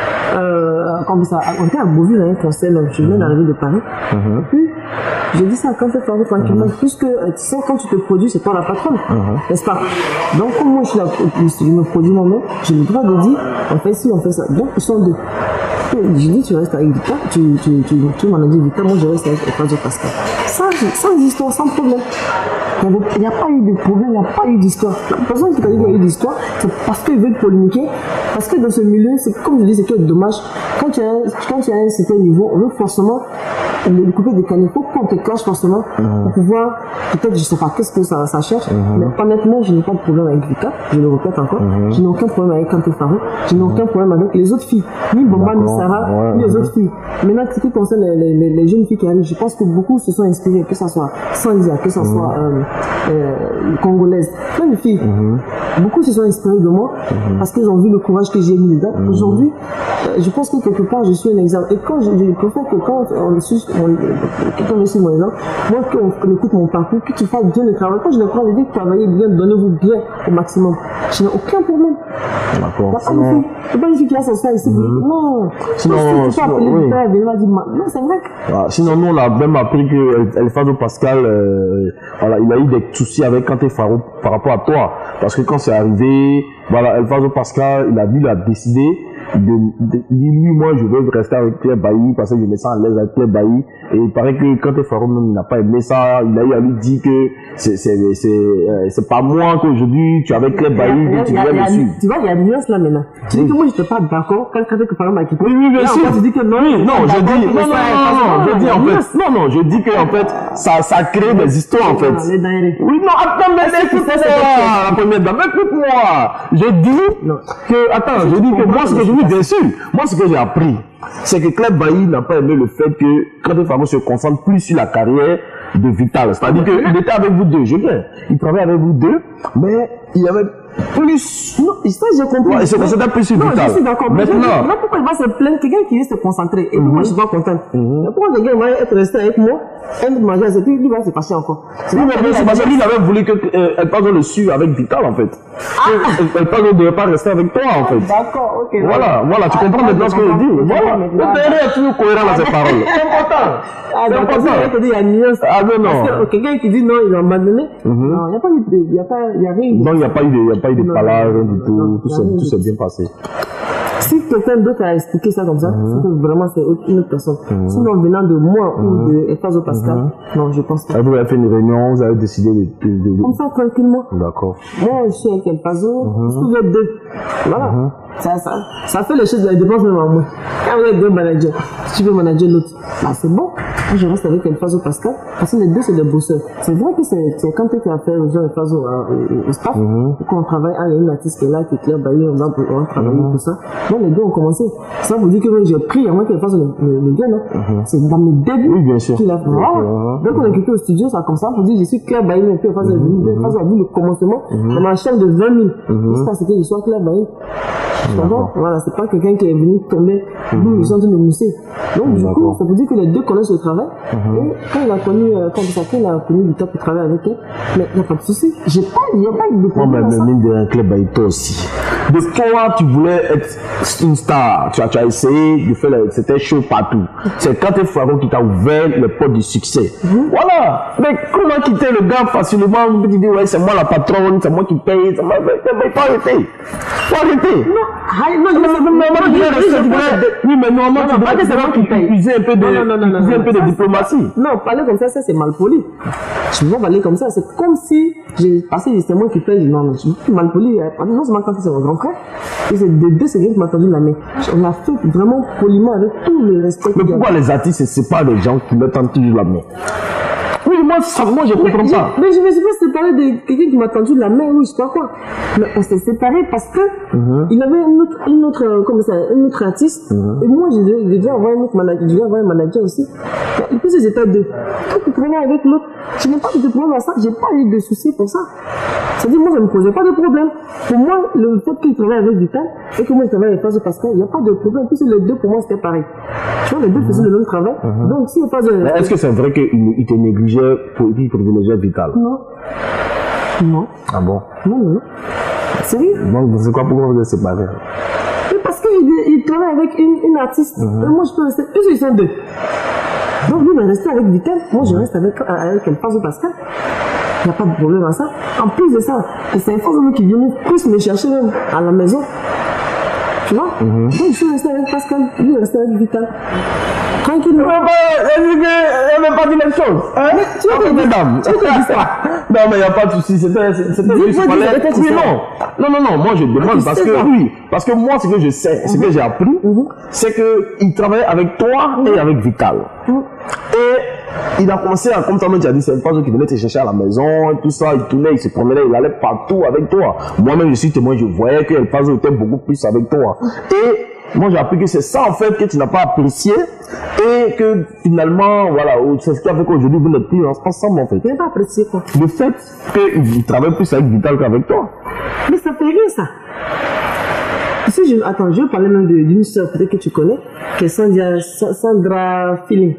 [SPEAKER 2] Comme ça, on était à Beauville, un concert, je venais d'arriver de Paris. Et puis, j'ai dit ça quand tu fais tranquillement, puisque tu sais, quand tu te produis, c'est toi la patronne, n'est-ce pas? Donc, comme moi je me produis moi-même, j'ai le droit de dire, on fait ci, on fait ça. Donc, ils sont deux. J'ai dit, tu restes avec Vita, tu m'en as dit Vita, moi je reste avec Elfazo Pascal. Sans histoire, sans problème. Il n'y a pas eu de problème, il n'y a pas eu d'histoire. La personne qui t'a dit qu'il y a eu d'histoire, c'est parce qu'ils veulent polémiquer. Parce que dans ce milieu, c'est comme je dis, c'est que dommage. Quand tu as un certain niveau, on veut forcément le couper des canaux. Il faut qu'on te clash forcément pour pouvoir, peut-être, je ne sais pas qu'est-ce que ça cherche. Mais honnêtement, je n'ai pas de problème avec Vita, je le répète encore. Je n'ai aucun problème avec Kanté Pharaon. Je n'ai aucun problème avec les autres filles. Ni Bomba, ni Sarah, ni les autres filles. Maintenant, ce qui concerne les jeunes filles qui arrivent, je pense que beaucoup se sont inspirés, que ce soit Sandia, que ce soit congolaise, plein de filles. Beaucoup se sont inspirés de moi parce qu'ils ont vu le courage que j'ai mis dedans. Aujourd'hui, je pense que quelque part, je suis un exemple. Et quand je préfère que quand on suit mon exemple, moi, qu'on écoute mon parcours, que tu fasses bien le travail. Quand je le prends, je dis travaillez bien, donnez-vous bien au maximum. Je n'ai aucun problème.
[SPEAKER 1] D'accord.
[SPEAKER 2] C'est pas une fille qui a son frère ici. Non. Sinon, c'est vrai.
[SPEAKER 1] Sinon, nous, on a même appris que Elfazo Pascal, voilà, il a eu des soucis avec Kanté Pharaon par rapport à toi. Parce que quand c'est arrivé, voilà, Elfazo Pascal, il a décidé lui, moi, je veux rester avec Claire Bailly parce que je me sens à l'aise avec Claire Bailly. Et il paraît que Kanté Pharaon, il n'a pas aimé ça. Il a eu à lui dire que c'est pas moi qu'aujourd'hui, tu es avec Claire Bailly, que tu viens me suivre.
[SPEAKER 2] Tu vois, il y a une nuance là maintenant. Tu dis que moi, je n'étais pas d'accord quand Kanté Pharaon m'a quitté.
[SPEAKER 1] Oui, bien sûr.
[SPEAKER 2] Tu dis que non.
[SPEAKER 1] Je dis que, en fait, ça crée des histoires, en fait. Oui, non, attends, mais écoute-moi, la première dame, écoute-moi. Je dis que moi, ce que je dis, bien sûr, moi, ce que j'ai appris, c'est que Claire Bailly n'a pas aimé le fait que Kanté Pharaon se concentre plus sur la carrière de Vital. C'est-à-dire qu'il était avec vous deux, je viens. Il travaillait avec vous deux, mais il y avait plus.
[SPEAKER 2] Non, ça j'ai compris.
[SPEAKER 1] Ouais, c'était plus sur Vital.
[SPEAKER 2] Non, je suis d'accord. Maintenant, pourquoi il va se plaindre quelqu'un qui veut se concentrer? Et moi, je suis pas contente. Pourquoi quelqu'un va être resté avec moi, un magasin, et puis lui va se passer encore?
[SPEAKER 1] C'est parce que lui, il avait voulu qu'elle le suive avec Vital, en fait. Elle ne devait pas rester avec toi, en fait.
[SPEAKER 2] D'accord, ok.
[SPEAKER 1] Voilà, tu comprends maintenant ce que je dis. Voilà. Le terrain est toujours cohérent dans ses paroles. C'est important. C'est important.
[SPEAKER 2] Il y a une nuance.
[SPEAKER 1] Ah, non.
[SPEAKER 2] Parce que quelqu'un qui dit non, il a abandonné. Non, il n'y a pas eu de, il y a rien.
[SPEAKER 1] Non, il n'y a pas eu de palabres, rien du tout. Tout s'est bien passé.
[SPEAKER 2] Si quelqu'un d'autre a expliqué ça comme ça, c'est que vraiment c'est une autre personne. Sinon, venant de moi ou de Elfazo Pascal, non, je pense pas.
[SPEAKER 1] Vous avez fait une réunion, vous avez décidé de...
[SPEAKER 2] Comme ça, tranquillement.
[SPEAKER 1] D'accord.
[SPEAKER 2] Moi, je suis avec Elfazo, vous êtes deux. Voilà. Ça fait les choses de la dépense même à moi. Quand vous êtes deux managers, si tu veux manager l'autre, bah c'est bon. Moi, je reste avec Elfazo Pascal, parce que les deux, c'est des bosseurs. C'est vrai que c'est quand tu as fait rejoindre Elfazo au staff, quand on travaille, il y a une artiste qui est là, qui est Claire Bailly, on va travailler, tout ça. Donc, les deux ont commencé. Ça vous dit que j'ai pris, à moins qu'Elfazo le vienne, c'est dans mes débuts.
[SPEAKER 1] Oui, bien sûr.
[SPEAKER 2] Qu'il a fait. Donc, on est quitté au studio, ça comme ça, pour dire, je suis Claire Bailly, et puis Elfazo a vu le commencement, on a un chef de 20 000. Jusqu'à ce que je sois Claire Bailly. Voilà, c'est pas quelqu'un qui est venu tomber d'où ils sont en train de mousser. Donc, du coup, ça veut dire que les deux connaissent le travail. Et quand il a connu, du temps pour travailler avec elle, mais il n'y a pas de souci. Il n'y a pas de problème.
[SPEAKER 1] Mais mine de un club toi aussi. De toi, tu voulais être une star. Tu as essayé de faire, c'était chaud partout. C'est quand t'es Faro qui t'a ouvert les portes du succès. Voilà. Mais comment quitter le gars facilement? On peut dire, ouais, c'est moi la patronne, c'est moi qui paye. Mais faut arrêter. Faut arrêter. Oui, mais normalement, tu dois user un peu de diplomatie.
[SPEAKER 2] Non, parler comme ça, c'est mal poli. Je ne veux pas parler comme ça. C'est comme si j'ai passé, c'est moi qui paye. Non, je suis mal poli. Non seulement quand c'est mon grand frère, et c'est de deux, c'est quelqu'un qui m'a tendu la main. On l'a fait vraiment poliment avec tout le respect.
[SPEAKER 1] Mais pourquoi les artistes, c'est pas les gens qui leur tendent toujours la main? Oui, moi je comprends pas.
[SPEAKER 2] Mais je me suis pas séparé de quelqu'un qui m'a tendu la main, oui, je sais pas quoi. Mais on s'est séparés parce que il avait une autre artiste. Et moi, je devais avoir un manager aussi. Et puis, ils étaient deux. Quand tu travailles avec l'autre, je n'ai pas eu de problème à ça. J'ai pas eu de soucis pour ça. C'est-à-dire, moi, ça ne me posait pas de problème. Pour moi, le fait qu'il travaille avec Vital et que moi, je travaille avec Pascal, il n'y a pas de problème. Puis, les deux, pour moi, c'était pareil. Tu vois, les deux faisaient le même travail. Donc, si on passe.
[SPEAKER 1] Mais est-ce que c'est vrai qu'il te négligeait pour privilégier Vital?
[SPEAKER 2] Non. Non.
[SPEAKER 1] Ah bon?
[SPEAKER 2] Non. Sérieux?
[SPEAKER 1] Donc, c'est quoi pourquoi vous êtes séparés?
[SPEAKER 2] Parce qu'il travaille avec une artiste. Et moi, je peux rester. Ils sont deux. Donc, lui, il va rester avec Vital. Moi, je reste avec elle, Pascal. Il n'y a pas de problème à ça. En plus de ça, c'est un forcément qui vient plus me chercher même à la maison. Tu vois? Donc, je suis resté avec Pascal. Lui, il est resté avec Vital. Tranquillement.
[SPEAKER 1] Elle n'avait pas dit la même chose. Hein?
[SPEAKER 2] Mais tu vois,
[SPEAKER 1] madame. Non, mais il n'y a pas de souci. C'était juste. Oui, non. Moi, je demande parce que, oui. Parce que moi, ce que je sais, ce que j'ai appris, c'est qu'il travaillait avec toi et avec Vital. Et il a commencé à, comme toi-même tu as dit, c'est une personne qui venait te chercher à la maison, et tout ça, il tournait, il se promenait, il allait partout avec toi. Moi-même, je suis témoin, je voyais qu'elle était beaucoup plus avec toi. Et moi, j'ai appris que c'est ça, en fait, que tu n'as pas apprécié, et que finalement, voilà, c'est ce qui a fait qu'aujourd'hui, vous n'êtes plus ensemble, en fait.
[SPEAKER 2] Je n'ai pas apprécié quoi?
[SPEAKER 1] Le fait qu'il travaille plus avec Vital qu'avec toi.
[SPEAKER 2] Mais ça fait rien, ça. Tu sais, attends, je vais parler même d'une soeur, peut-être que tu connais, qui est Sandra Feeling.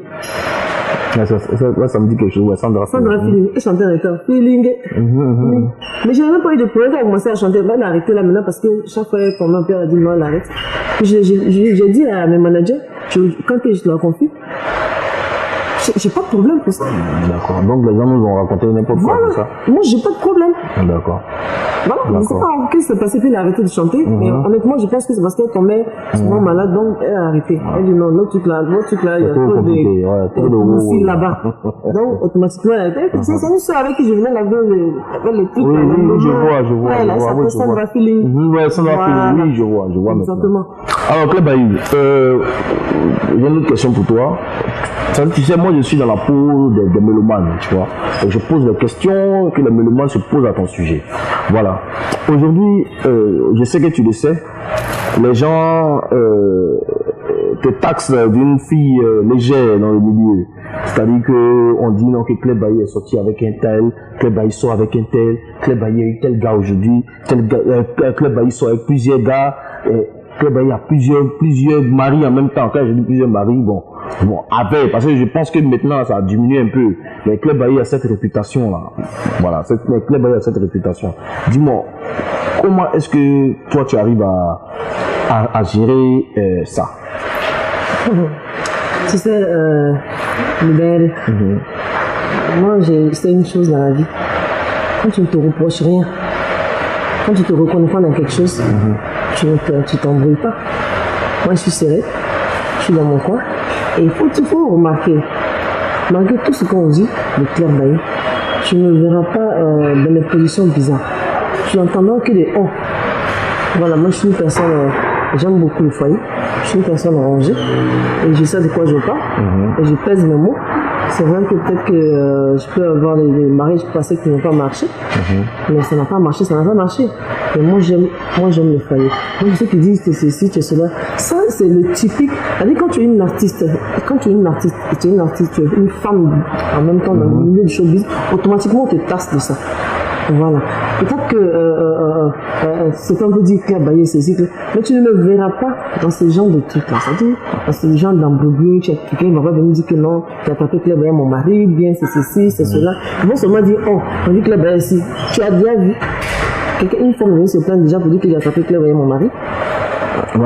[SPEAKER 1] Ça me dit quelque chose, ouais, Sandra
[SPEAKER 2] Feeling. Elle chantait avec toi. Feeling. Mais je n'ai même pas eu de problème quand elle a commencé à chanter. Elle a arrêté là maintenant parce que chaque fois quand mon père a dit non, elle arrête. J'ai dit à mes managers, quand je leur confie, j'ai pas de problème pour ça.
[SPEAKER 1] D'accord. Donc les gens nous ont raconté n'importe quoi pour ça.
[SPEAKER 2] Moi, j'ai pas de problème.
[SPEAKER 1] D'accord.
[SPEAKER 2] Voilà, je ne sais pas qu'est-ce qui s'est passé, puis elle a arrêté de chanter. Mais honnêtement, je pense que c'est parce qu'elle tombait souvent malade, donc elle a arrêté. Elle dit non, l'autre truc là, il y a trop de aussi là-bas. Donc, automatiquement, elle a arrêté. C'est une soeur avec qui je venais là-bas, avec les trucs.
[SPEAKER 1] Oui, je vois.
[SPEAKER 2] Elle s'appelle Sandra Feeling.
[SPEAKER 1] Oui, Sandra Feeling, oui, je vois maintenant.
[SPEAKER 2] Exactement.
[SPEAKER 1] Alors, Claire Bailly, j'ai une autre question pour toi. Tu sais, moi je suis dans la peau des mélomanes, tu vois. Et je pose des questions que les mélomanes se posent à ton sujet. Voilà. Aujourd'hui, je sais que tu le sais, les gens te taxent d'une fille légère dans le milieu. C'est-à-dire qu'on dit non, que Claire Bailly est sortie avec un tel, Claire Bailly sort avec un tel, Claire Bailly avec tel gars aujourd'hui, Claire Bailly sort avec plusieurs gars, Claire Bailly a plusieurs maris en même temps. Quand je dis plusieurs maris, bon, parce que je pense que maintenant ça a diminué un peu. Mais Claire Bailly a cette réputation là. Voilà, Claire Bailly a cette réputation. Dis-moi, comment est-ce que toi tu arrives à gérer ça?
[SPEAKER 2] Tu sais, Libère, moi c'est une chose dans la vie. Quand tu ne te reproches rien, quand tu te reconnais pas dans quelque chose, tu t'embrouilles pas. Moi je suis serré, je suis dans mon coin. Et il faut remarquer, malgré tout ce qu'on dit de Claire Bailly, tu ne verras pas dans des positions bizarres. Tu n'entendras que des oh. Voilà, moi je suis une personne, j'aime beaucoup le foyer, je suis une personne rangée, et je sais de quoi je parle, et je pèse mes mots. C'est vrai que peut-être que je peux avoir des mariages passés qui n'ont pas marché, mais ça n'a pas marché. Mais moi j'aime le foyer. Donc ceux qui disent que c'est ceci, que cela, ça c'est le typique. C'est-à-dire quand tu es une artiste, tu es une femme en même temps dans le milieu du showbiz, automatiquement on te tasse de ça. Voilà. Peut-être que c'est un peu dit Claire Baillet, c'est cycle, mais tu ne me verras pas dans ce genre de trucs-là. C'est-à-dire, dans ce genre d'embrouille, quelqu'un qui va pas venir dire que non, tu as tapé Claire Baillet, mon mari, bien, c'est ceci, c'est cela. Ils vont seulement dire, oh, on dit Claire Baillet ici. Tu as déjà vu quelqu'un, une fois, venu se plaindre déjà pour dire que j'ai attrapé Claire Baillet, mon mari.
[SPEAKER 1] Moi,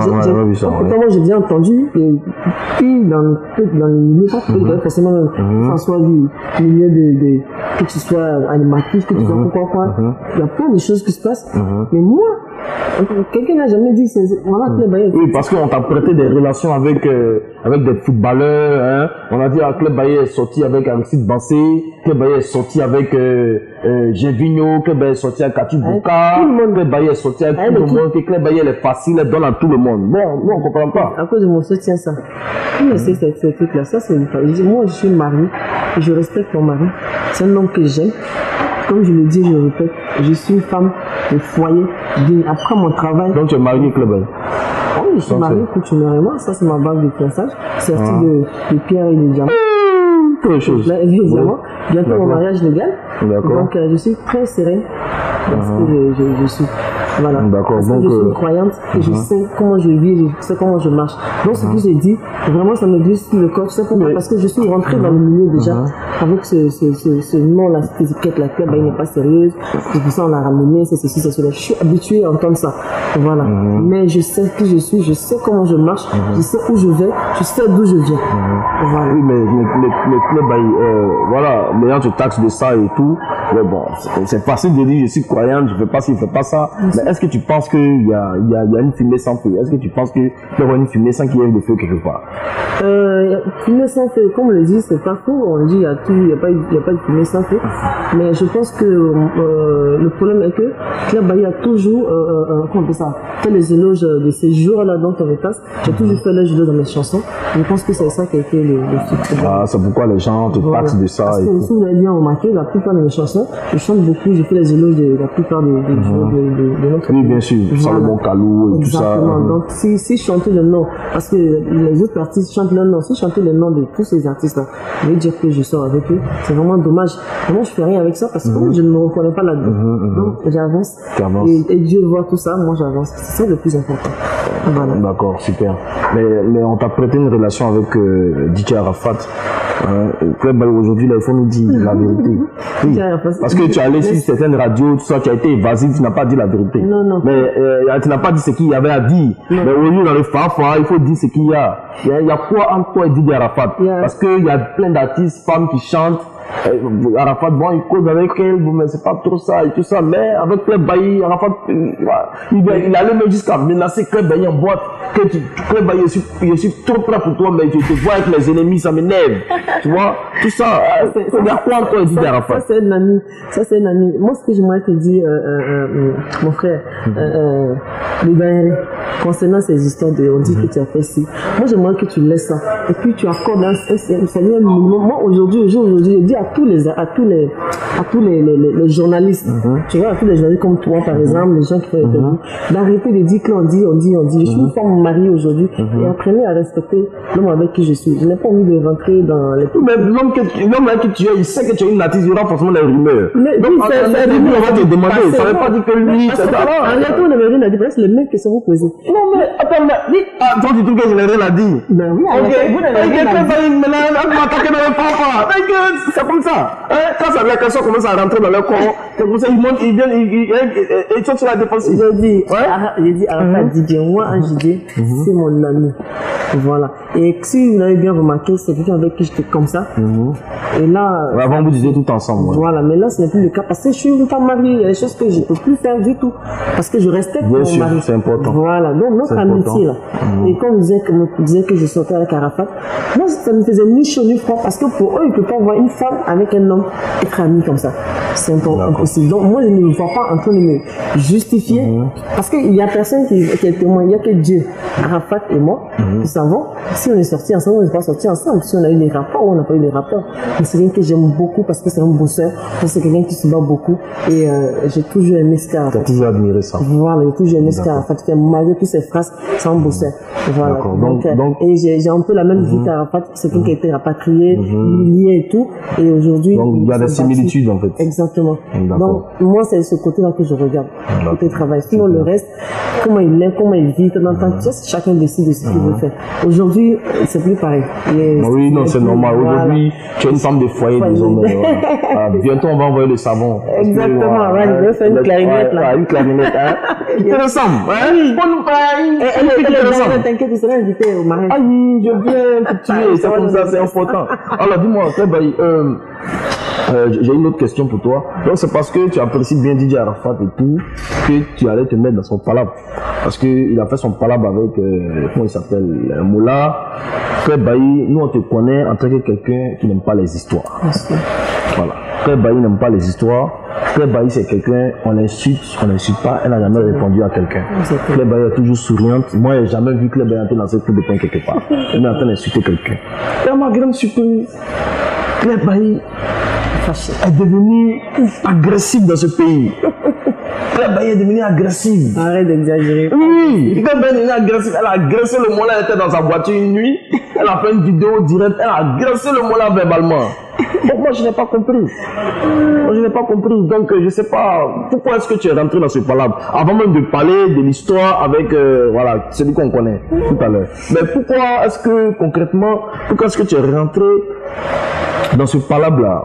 [SPEAKER 2] j'ai bien entendu que dans le milieu, pas que forcément François du milieu que tu sois animatrice, que tu sois quoi, il y a plein de choses qui se passent. Mais moi, quelqu'un n'a jamais dit voilà Claire Baillet.
[SPEAKER 1] Oui, parce qu'on t'a prêté des relations avec des footballeurs, hein. On a dit Claire Baillet est sorti avec Aristide Bansé, Claire Baillet est sorti avec Gervinho, Claire Baillet est sorti avec Kati Bouka, Claire Baillet est sorti avec tout le monde, Claire Baillet est facile, elle donne à tout le monde. Bon, nous on comprend pas.
[SPEAKER 2] À cause de mon soutien, ça. Mais c'est ces trucs-là, ça c'est une fois. Moi je suis mariée et je respecte mon mari. C'est un homme que j'aime. Comme je le dis, je le répète, je suis une femme de foyer, après mon travail.
[SPEAKER 1] Donc tu es mariée, Claire Baillet?
[SPEAKER 2] Oui, je suis mariée, coutumièrement. Ça, c'est ma bague de fiançailles, sortie de pierre et de diamant. Évidemment, bientôt mon mariage légal. Donc, je suis très sereine parce que je suis. Voilà. Parce que je suis une croyante et je sais comment je vis, je sais comment je marche. Donc, ce que j'ai dit, vraiment, ça me glisse sur le corps. C'est pourquoi, parce que je suis rentrée dans le milieu déjà avec ce nom-là, cette étiquette-là. Il n'est pas sérieuse. C'est pour ça on l'a ramené, c'est ceci, c'est cela. Je suis habituée à entendre ça. Voilà. Mais je sais qui je suis, je sais comment je marche, je sais où je vais, je sais d'où je viens. Voilà.
[SPEAKER 1] Oui, mais les clubs, voilà, les gens te taxent de ça et tout. Mais bon, c'est facile de dire je suis croyante, je fais pas ci, je fais pas ça. Mais est-ce que tu penses qu'il y a une fumée sans feu? Est-ce que tu penses qu'il y aura une fumée sans qu'il y ait de feu quelque part?
[SPEAKER 2] Fumée sans feu, comme on le dit, c'est pas faux. On dit il n'y a pas de fumée sans feu. Mais je pense que le problème est que Claire Baillet a toujours, comment on dit ça, fait les éloges de ces jours-là dont on repasse. J'ai toujours fait les éloges dans mes chansons. Je pense que c'est ça qui a été le succès.
[SPEAKER 1] Ah, c'est pourquoi les gens te taxent de ça.
[SPEAKER 2] Parce que si vous avez bien remarqué, la plupart de mes chansons, je chante beaucoup, je fais les éloges de la plupart de notre.
[SPEAKER 1] Oui, bien sûr, Salomon Kalou et tout ça.
[SPEAKER 2] Exactement. Donc, si je chantais le nom, parce que les autres artistes chantent leur nom, si je chantais le nom de tous ces artistes-là, je vais dire que je sors avec eux. C'est vraiment dommage. Vraiment, je fais rien avec ça parce que je ne me reconnais pas là-dedans. Donc, j'avance. Et Dieu voit tout ça, moi j'avance. C'est ça le plus important. Voilà.
[SPEAKER 1] D'accord, super. Mais on t'a prêté une relation avec DJ Arafat. Aujourd'hui, là, il faut nous dire la vérité. Oui. Parce que tu es allé sur certaines radios, tout ça, tu as été évasif, tu n'as pas dit la vérité.
[SPEAKER 2] Non.
[SPEAKER 1] Mais tu n'as pas dit ce qu'il y avait à dire. Non. Mais aujourd'hui, dans le Fafa, il faut dire ce qu'il y a. Il y a quoi entre toi et DJ Arafat? Parce qu'il y a plein d'artistes, femmes qui chantent. Arafat, bon, il cause avec elle, bon, mais c'est pas trop ça et tout ça, mais avec Claire Baillet, Arafat, il allait même jusqu'à menacer Claire Baillet en boîte, que Claire Baillet, je suis trop prêt pour toi, mais je te vois avec les ennemis, ça m'énerve, tu vois, tout ça, il y a quoi encore dit d'Arafat?
[SPEAKER 2] Ça c'est un ami, moi ce que j'aimerais te dire, mon frère, le Baillet, concernant ces histoires de, on dit que tu as fait ci, moi j'aimerais que tu laisses ça, et puis tu accordes un minimum, moi aujourd'hui, je dis à tous les journalistes, tu vois, à tous les journalistes comme toi par exemple, les gens qui font interview, d'arrêter de dire que on dit. Je suis une femme mariée aujourd'hui et apprenez à respecter l'homme avec qui je suis. Je n'ai pas envie de rentrer dans les...
[SPEAKER 1] Mais l'homme avec qui tu es, il sait que tu es une artiste, il y aura forcément des rumeurs.
[SPEAKER 2] Mais
[SPEAKER 1] donc, c'est rumeurs, on va te demander, ça ne veut pas dire que lui, c'est ça.
[SPEAKER 2] En réalité, on n'avait rien à dire, c'est les mêmes questions que vous posez.
[SPEAKER 1] Non, mais attends, toi tu trouves que je n'ai rien à dire?
[SPEAKER 2] Ben oui, vous n'avez rien à dire.
[SPEAKER 1] C'est comme ça. Quand les questions commencent à rentrer dans leur corps, c'est comme ça, ils sont sur la défensive.
[SPEAKER 2] J'ai dit, Arafat Didier, moi, un Didier, c'est mon ami. Voilà. Et si vous avez bien remarqué, c'est quelqu'un avec qui j'étais comme ça. Et là.
[SPEAKER 1] Avant, vous disiez tout ensemble.
[SPEAKER 2] Voilà, mais là, ce n'est plus le cas parce que je suis une femme mariée. Il y a des choses que je ne peux plus faire du tout. Parce que je respecte mon mari. Bien sûr,
[SPEAKER 1] c'est important.
[SPEAKER 2] Voilà. Donc, notre amitié, là. Et quand on disait que je sortais avec Arafat, moi, ça me faisait ni chaud ni froid parce que pour eux, ils ne peuvent pas voir une femme avec un homme être amis comme ça. C'est impossible. Donc, moi, je ne me vois pas en train de me justifier parce qu'il n'y a personne qui est témoin. Il n'y a que Dieu, Arafat et moi, qui savons si on est sortis ensemble ou on n'est pas sortis ensemble, si on a eu des rapports ou on n'a pas eu des rapports. Mais c'est quelqu'un que j'aime beaucoup parce que c'est un bosseur, parce que c'est quelqu'un qui se bat beaucoup et j'ai toujours aimé ce Arafat.
[SPEAKER 1] Tu as toujours admiré ça.
[SPEAKER 2] Voilà, j'ai toujours aimé ce Arafat. Malgré tout ses phrases, c'est un bosseur. Voilà. Donc, et j'ai un peu la même vie qu'Arafat, c'est quelqu'un qui a été rapatrié, humilié et tout, et aujourd'hui...
[SPEAKER 1] Donc, il y a des similitudes, en fait.
[SPEAKER 2] Exactement. Donc, moi, c'est ce côté-là que je regarde, côté travail. Sinon, le reste, comment il est, comment il vit, chacun décide de ce qu'il veut faire. Aujourd'hui, c'est plus pareil.
[SPEAKER 1] Oui, non, c'est normal. Aujourd'hui, tu es une femme de foyer, disons. Bientôt, on va envoyer le savon.
[SPEAKER 2] Exactement, je vais faire une clarinette, là.
[SPEAKER 1] Une clarinette, hein. Intéressant, hein.
[SPEAKER 2] T'inquiète, tu seras invité au mariage.
[SPEAKER 1] Ah oui, je viens te tuer, c'est comme ça, c'est important. Alors, dis-moi, j'ai une autre question pour toi. Donc, c'est parce que tu apprécies bien DJ Arafat et tout, que tu allais te mettre dans son palabre. Parce qu'il a fait son palabre avec, comment il s'appelle, Moula. Club Bailly, nous on te connaît en tant que quelqu'un qui n'aime pas les histoires.
[SPEAKER 2] Merci.
[SPEAKER 1] Voilà. Club Bailly n'aime pas les histoires. Club Bailly, c'est quelqu'un, on n'insulte pas, elle n'a jamais répondu à quelqu'un. Club Bailly est toujours souriante. Moi, j'ai jamais vu Club Bailly entrer dans cette coup de poing quelque part. Elle est en train d'insulter quelqu'un. Et ma grande surprise, Club Bailly est devenue agressive dans ce pays. Club Bailly est devenue agressive.
[SPEAKER 2] Arrête d'exagérer.
[SPEAKER 1] Oui, Club Bailly est devenue agressive. Elle a agressé le Mola, elle était dans sa voiture une nuit. Elle a fait une vidéo directe, elle a agressé le Mola verbalement. Donc moi je n'ai pas compris. Donc je ne sais pas pourquoi est-ce que tu es rentré dans ce palabre. Avant même de parler de l'histoire avec voilà, celui qu'on connaît tout à l'heure. Mais pourquoi est-ce que concrètement, pourquoi est-ce que tu es rentré dans ce palabre là?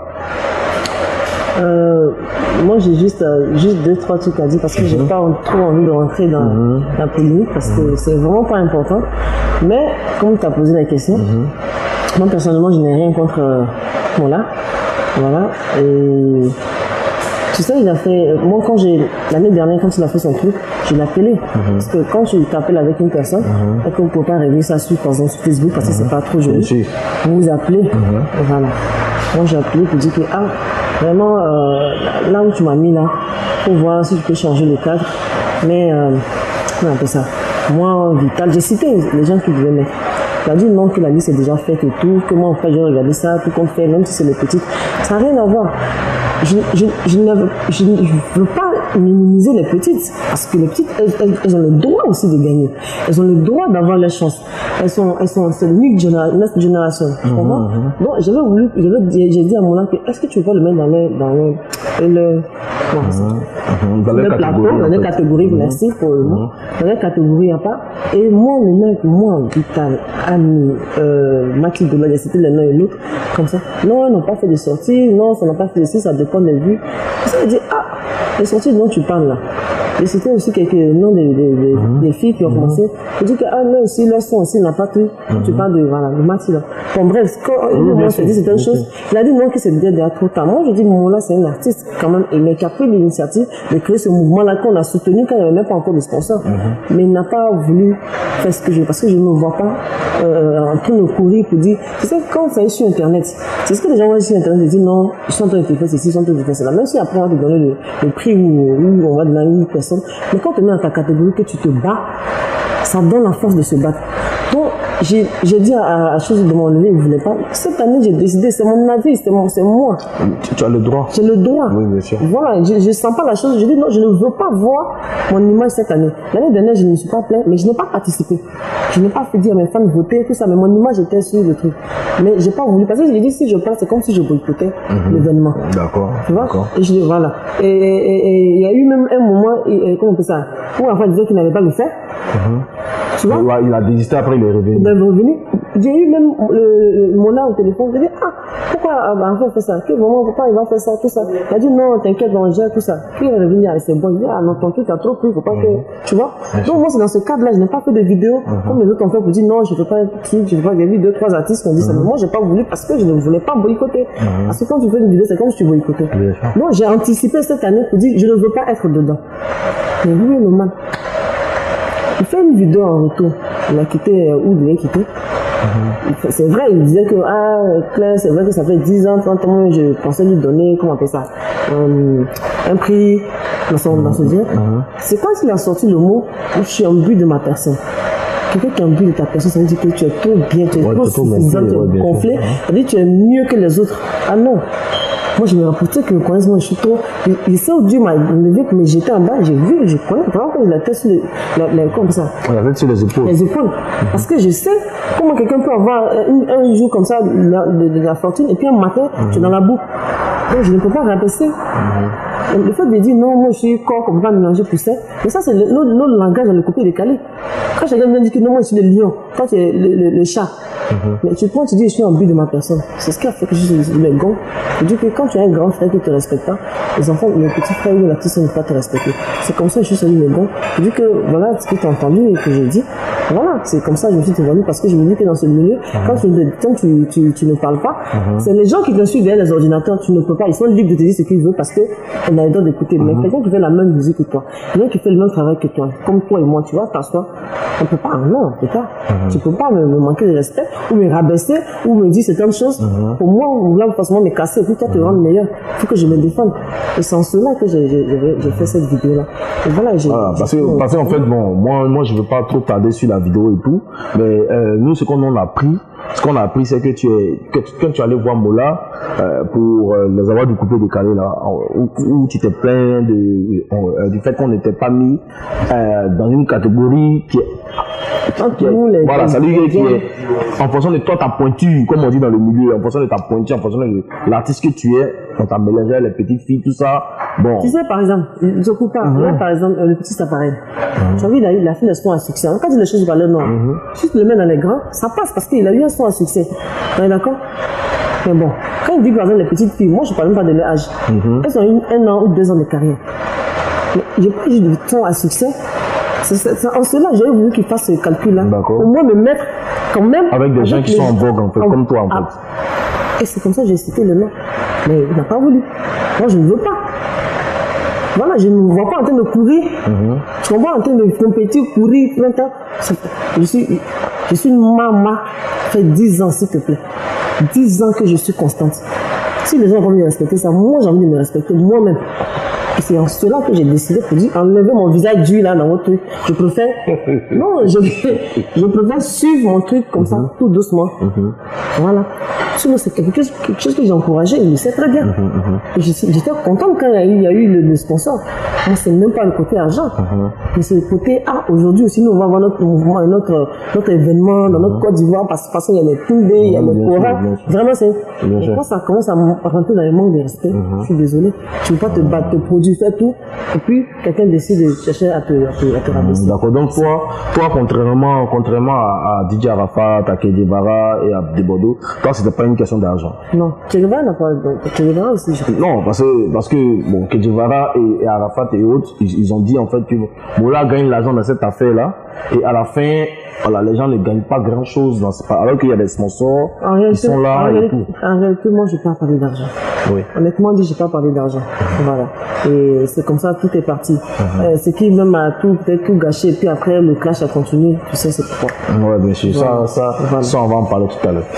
[SPEAKER 2] Moi j'ai juste 2-3 trucs à dire parce que j'ai pas trop envie de rentrer dans la polémique parce que c'est vraiment pas important. Mais comme tu as posé la question, moi personnellement je n'ai rien contre Mola. Voilà. Et tu sais, il a fait. Moi l'année dernière quand il a fait son truc, je l'ai appelé. Parce que quand tu t'appelles avec une personne, et qu'on ne peut pas régler ça sur, par exemple, sur Facebook parce que c'est pas trop joli, vous vous appelez. Voilà. Moi j'ai appelé pour dire que vraiment, là où tu m'as mis là, pour voir si tu peux changer le cadre. Mais, comment on appelle ça? Moi, Vital, j'ai cité les gens qui devaient mettre. Il a dit non, que la liste est déjà faite et tout, que moi en fait je vais regarder ça, tout qu'on fait, même si c'est les petites. Ça n'a rien à voir. Je ne veux pas minimiser les petites, parce que les petites, elles ont le droit aussi de gagner. Elles ont le droit d'avoir les chances. C'est l'unique génération. Donc, j'ai dit à Moula que, est-ce que tu veux pas le mettre dans le plateau, dans les catégories, merci pour le nom, dans les catégories à part. Et moi, le mec, Vital, Ami, Mathilde, j'ai cité les noms et l'autre, comme ça. Non, ils n'ont pas fait de sortie, non, ça n'a pas fait de ça dépend des vues. Ça veut dire, les sorties dont tu parles là. Et c'était aussi quelques noms des filles qui ont commencé. Je dis que, non, aussi, leur son aussi n'a pas tout. Tu parles de, voilà, de Mathilde. Bon, bref, quand moi, je dis c'était une chose, il a dit non, que c'est déjà trop tard. Moi, je dis, là, c'est un artiste, quand même, mais qui a pris l'initiative de créer ce mouvement-là qu'on a soutenu quand il n'y avait même pas encore de sponsor. Mais il n'a pas voulu faire ce que je veux, parce que je ne me vois pas, en train de courir pour dire, tu sais, quand ça est sur Internet, c'est ce que les gens voient sur Internet, ils disent non, ils sont en train de te faire ceci, ils sont en train de te faire cela. Même si après on va te donner le prix où on va donner à une personne. Mais quand tu es dans ta catégorie, que tu te bats, ça donne la force de se battre. Donc, j'ai dit à chose de mon lever, il ne voulait pas. Cette année, j'ai décidé, c'est mon avis, c'est moi.
[SPEAKER 1] Tu as le droit.
[SPEAKER 2] J'ai le droit.
[SPEAKER 1] Oui, bien sûr.
[SPEAKER 2] Voilà, je ne sens pas la chose. Je dis non, je ne veux pas voir mon image cette année. L'année dernière, je ne me suis pas plaint, mais je n'ai pas participé. Je n'ai pas fait dire à mes fans de voter, tout ça, mais mon image était sur le truc. Mais je n'ai pas voulu, parce que je lui ai dit, si je parle, c'est comme si je boycottais l'événement.
[SPEAKER 1] D'accord.
[SPEAKER 2] Tu vois? Et je dis, voilà. Et il y a eu même un moment, comment on peut ça, où Arafat disait qu'il n'allait pas le faire. Tu vois?
[SPEAKER 1] Il a désisté, après il est revenu.
[SPEAKER 2] Il est revenu. J'ai eu même mon âme au téléphone. J'ai dit, pourquoi Arafat fait ça? Pourquoi il va faire ça, tout ça? Il a dit, non, t'inquiète, on gère tout ça. Puis il est revenu, c'est bon. Il dit, non, ton truc a trop pris, faut pas que, tu vois? Donc moi, c'est dans ce cadre-là, je n'ai pas fait de vidéo, comme les autres ont fait pour dire, non, je ne veux pas être truc, je veux pas, il y a eu 2-3 artistes qui ont dit ça. Mais moi, j'ai pas voulu parce que je ne voulais pas boycotter. Parce que quand tu fais une vidéo, c'est comme si tu boycottais. Donc j'ai anticipé cette année pour dire, je ne veux pas être dedans. Mais oui, le man. Il fait une vidéo en retour. Il a quitté où il devait quitter. C'est vrai, il disait que, Claire, c'est vrai que ça fait 10 ans, 30 ans, je pensais lui donner, comment on appelle ça, un prix dans ce dire. C'est quand il a sorti le mot, je suis en but de ma personne. Quelqu'un qui est en but de ta personne, ça veut dire que tu es trop bien, tu es trop suffisant, tu es gonflé, ça veut dire que tu es mieux que les autres. Ah non. Moi, je me rapportais qu'ils me connaissent, moi, je suis trop. Je sais où Dieu m'a levé pour me jeter en bas, j'ai vu, je connais. Vraiment, quand j'ai la tête sur comme ça.
[SPEAKER 1] La tête sur les épaules.
[SPEAKER 2] Les épaules. Parce que je sais comment quelqu'un peut avoir un jour comme ça de la fortune, et puis un matin, tu es dans la boue. Donc, je ne peux pas rabaisser. Le fait de dire non, moi je suis corps, qu'on ne peut pas mélanger pour ça, mais ça c'est notre langage dans le copier décalé. Quand quelqu'un vient dire que non, moi je suis le lion, quand tu es le chat, mais tu prends, tu dis je suis en but de ma personne. C'est ce qui a fait que je suis le gond. Je dis que quand tu as un grand frère qui ne te respecte pas, les enfants, le petit frère ou la petite soeur ne peuvent pas te respecter. C'est comme ça que je suis celui le gond. Je dis que voilà ce que tu as entendu et que j'ai dit. Voilà, c'est comme ça que je me suis évanouie parce que je me dis que dans ce milieu, quand tu ne parles pas, c'est les gens qui te suivent derrière les ordinateurs, tu ne peux pas, ils sont libres de te dire ce qu'ils veulent parce qu'on a le droit d'écouter. Mais quelqu'un qui fait la même musique que toi, quelqu'un qui fait le même travail que toi, comme toi et moi, tu vois, t'assois, on ne peut pas, non, on peut pas. Tu ne peux pas me manquer de respect ou me rabaisser ou me dire certaines choses. Pour moi, ou là, forcément me casser et puis toi te rendre meilleur. Il faut que je me défende. Et c'est en cela que j'ai fait cette vidéo-là. Et voilà,
[SPEAKER 1] parce qu'en fait, bon, moi, je ne veux pas trop tarder sur la vidéo et tout, mais nous, ce qu'on a appris, c'est que quand tu allais voir Mola pour les avoir du coupé décalé là, où tu t'es plaint du fait qu'on n'était pas mis dans une catégorie qui est voilà, ça veut dire qui est en fonction de toi ta pointure, comme on dit dans le milieu, en fonction de ta pointure, en fonction de l'artiste que tu es, on t'a mélangé les petites filles, tout ça. Bon.
[SPEAKER 2] Tu sais, par exemple, je coupe pas. Là, par exemple, le petit appareil. Tu as vu, il a fait un son à succès. Quand il a choses valeur noire, si tu le mets dans les grands, ça passe parce qu'il a eu un son à succès. On est d'accord? Mais bon, quand il dit par exemple les petites filles, moi je ne parle même pas de leur âge. Elles ont eu 1 an ou 2 ans de carrière. Mais j'ai pas eu de son à succès. C'est en cela, j'ai voulu qu'il fasse ce calcul-là. Pour moi, me mettre quand même.
[SPEAKER 1] Avec des gens qui sont en vogue, en fait, comme toi, en fait.
[SPEAKER 2] Et c'est comme ça que j'ai cité le nom. Mais il n'a pas voulu. Moi, je ne veux pas. Voilà, je ne me vois pas en train de courir. Je ne me vois en train de compétir, courir, plein de temps. Je suis une maman. Ça fait 10 ans, s'il te plaît. 10 ans que je suis constante. Si les gens ont envie de respecter ça, moi, j'ai envie de me respecter moi-même. Et c'est en cela que j'ai décidé de dire, enlever mon visage dur là dans votre truc. Je préfère, non, je préfère suivre mon truc comme ça, tout doucement. Voilà. Sinon, c'est quelque chose que j'ai encouragé, il le sait très bien. Et j'étais contente quand il y a eu le sponsor. Moi, c'est même pas le côté argent. Mais c'est le côté, aujourd'hui aussi, nous, on va avoir notre mouvement, notre événement dans notre Côte d'Ivoire, parce qu'il y a les Toundé, il y a les Cora. Vraiment, c'est, et quand ça commence à rentrer dans le manque de respect, je suis désolé. Tu ne peux pas te battre, te produire, faire tout, et puis quelqu'un décide de chercher à te rabaisser.
[SPEAKER 1] D'accord, donc toi, contrairement à DJ Arafat, à Che Guevara et à Debodo, toi, c'était pas une question d'argent.
[SPEAKER 2] Non, Che Guevara n'a pas, Che Guevara aussi.
[SPEAKER 1] Non, parce que bon, Che Guevara et Arafat et autres, ils ont dit en fait que Mola gagne l'argent dans cette affaire-là, et à la fin, voilà, les gens ne gagnent pas grand-chose alors qu'il y a des sponsors qui sont là et tout.
[SPEAKER 2] En réalité, moi, je n'ai pas parlé d'argent.
[SPEAKER 1] Oui.
[SPEAKER 2] Honnêtement dit, je n'ai pas parlé d'argent. Voilà. Et c'est comme ça, tout est parti. Ce qui même a peut-être tout gâché, et puis après, le clash a continué. Tu sais, c'est pourquoi.
[SPEAKER 1] Ouais, bien sûr. Ça, on va en parler tout à l'heure.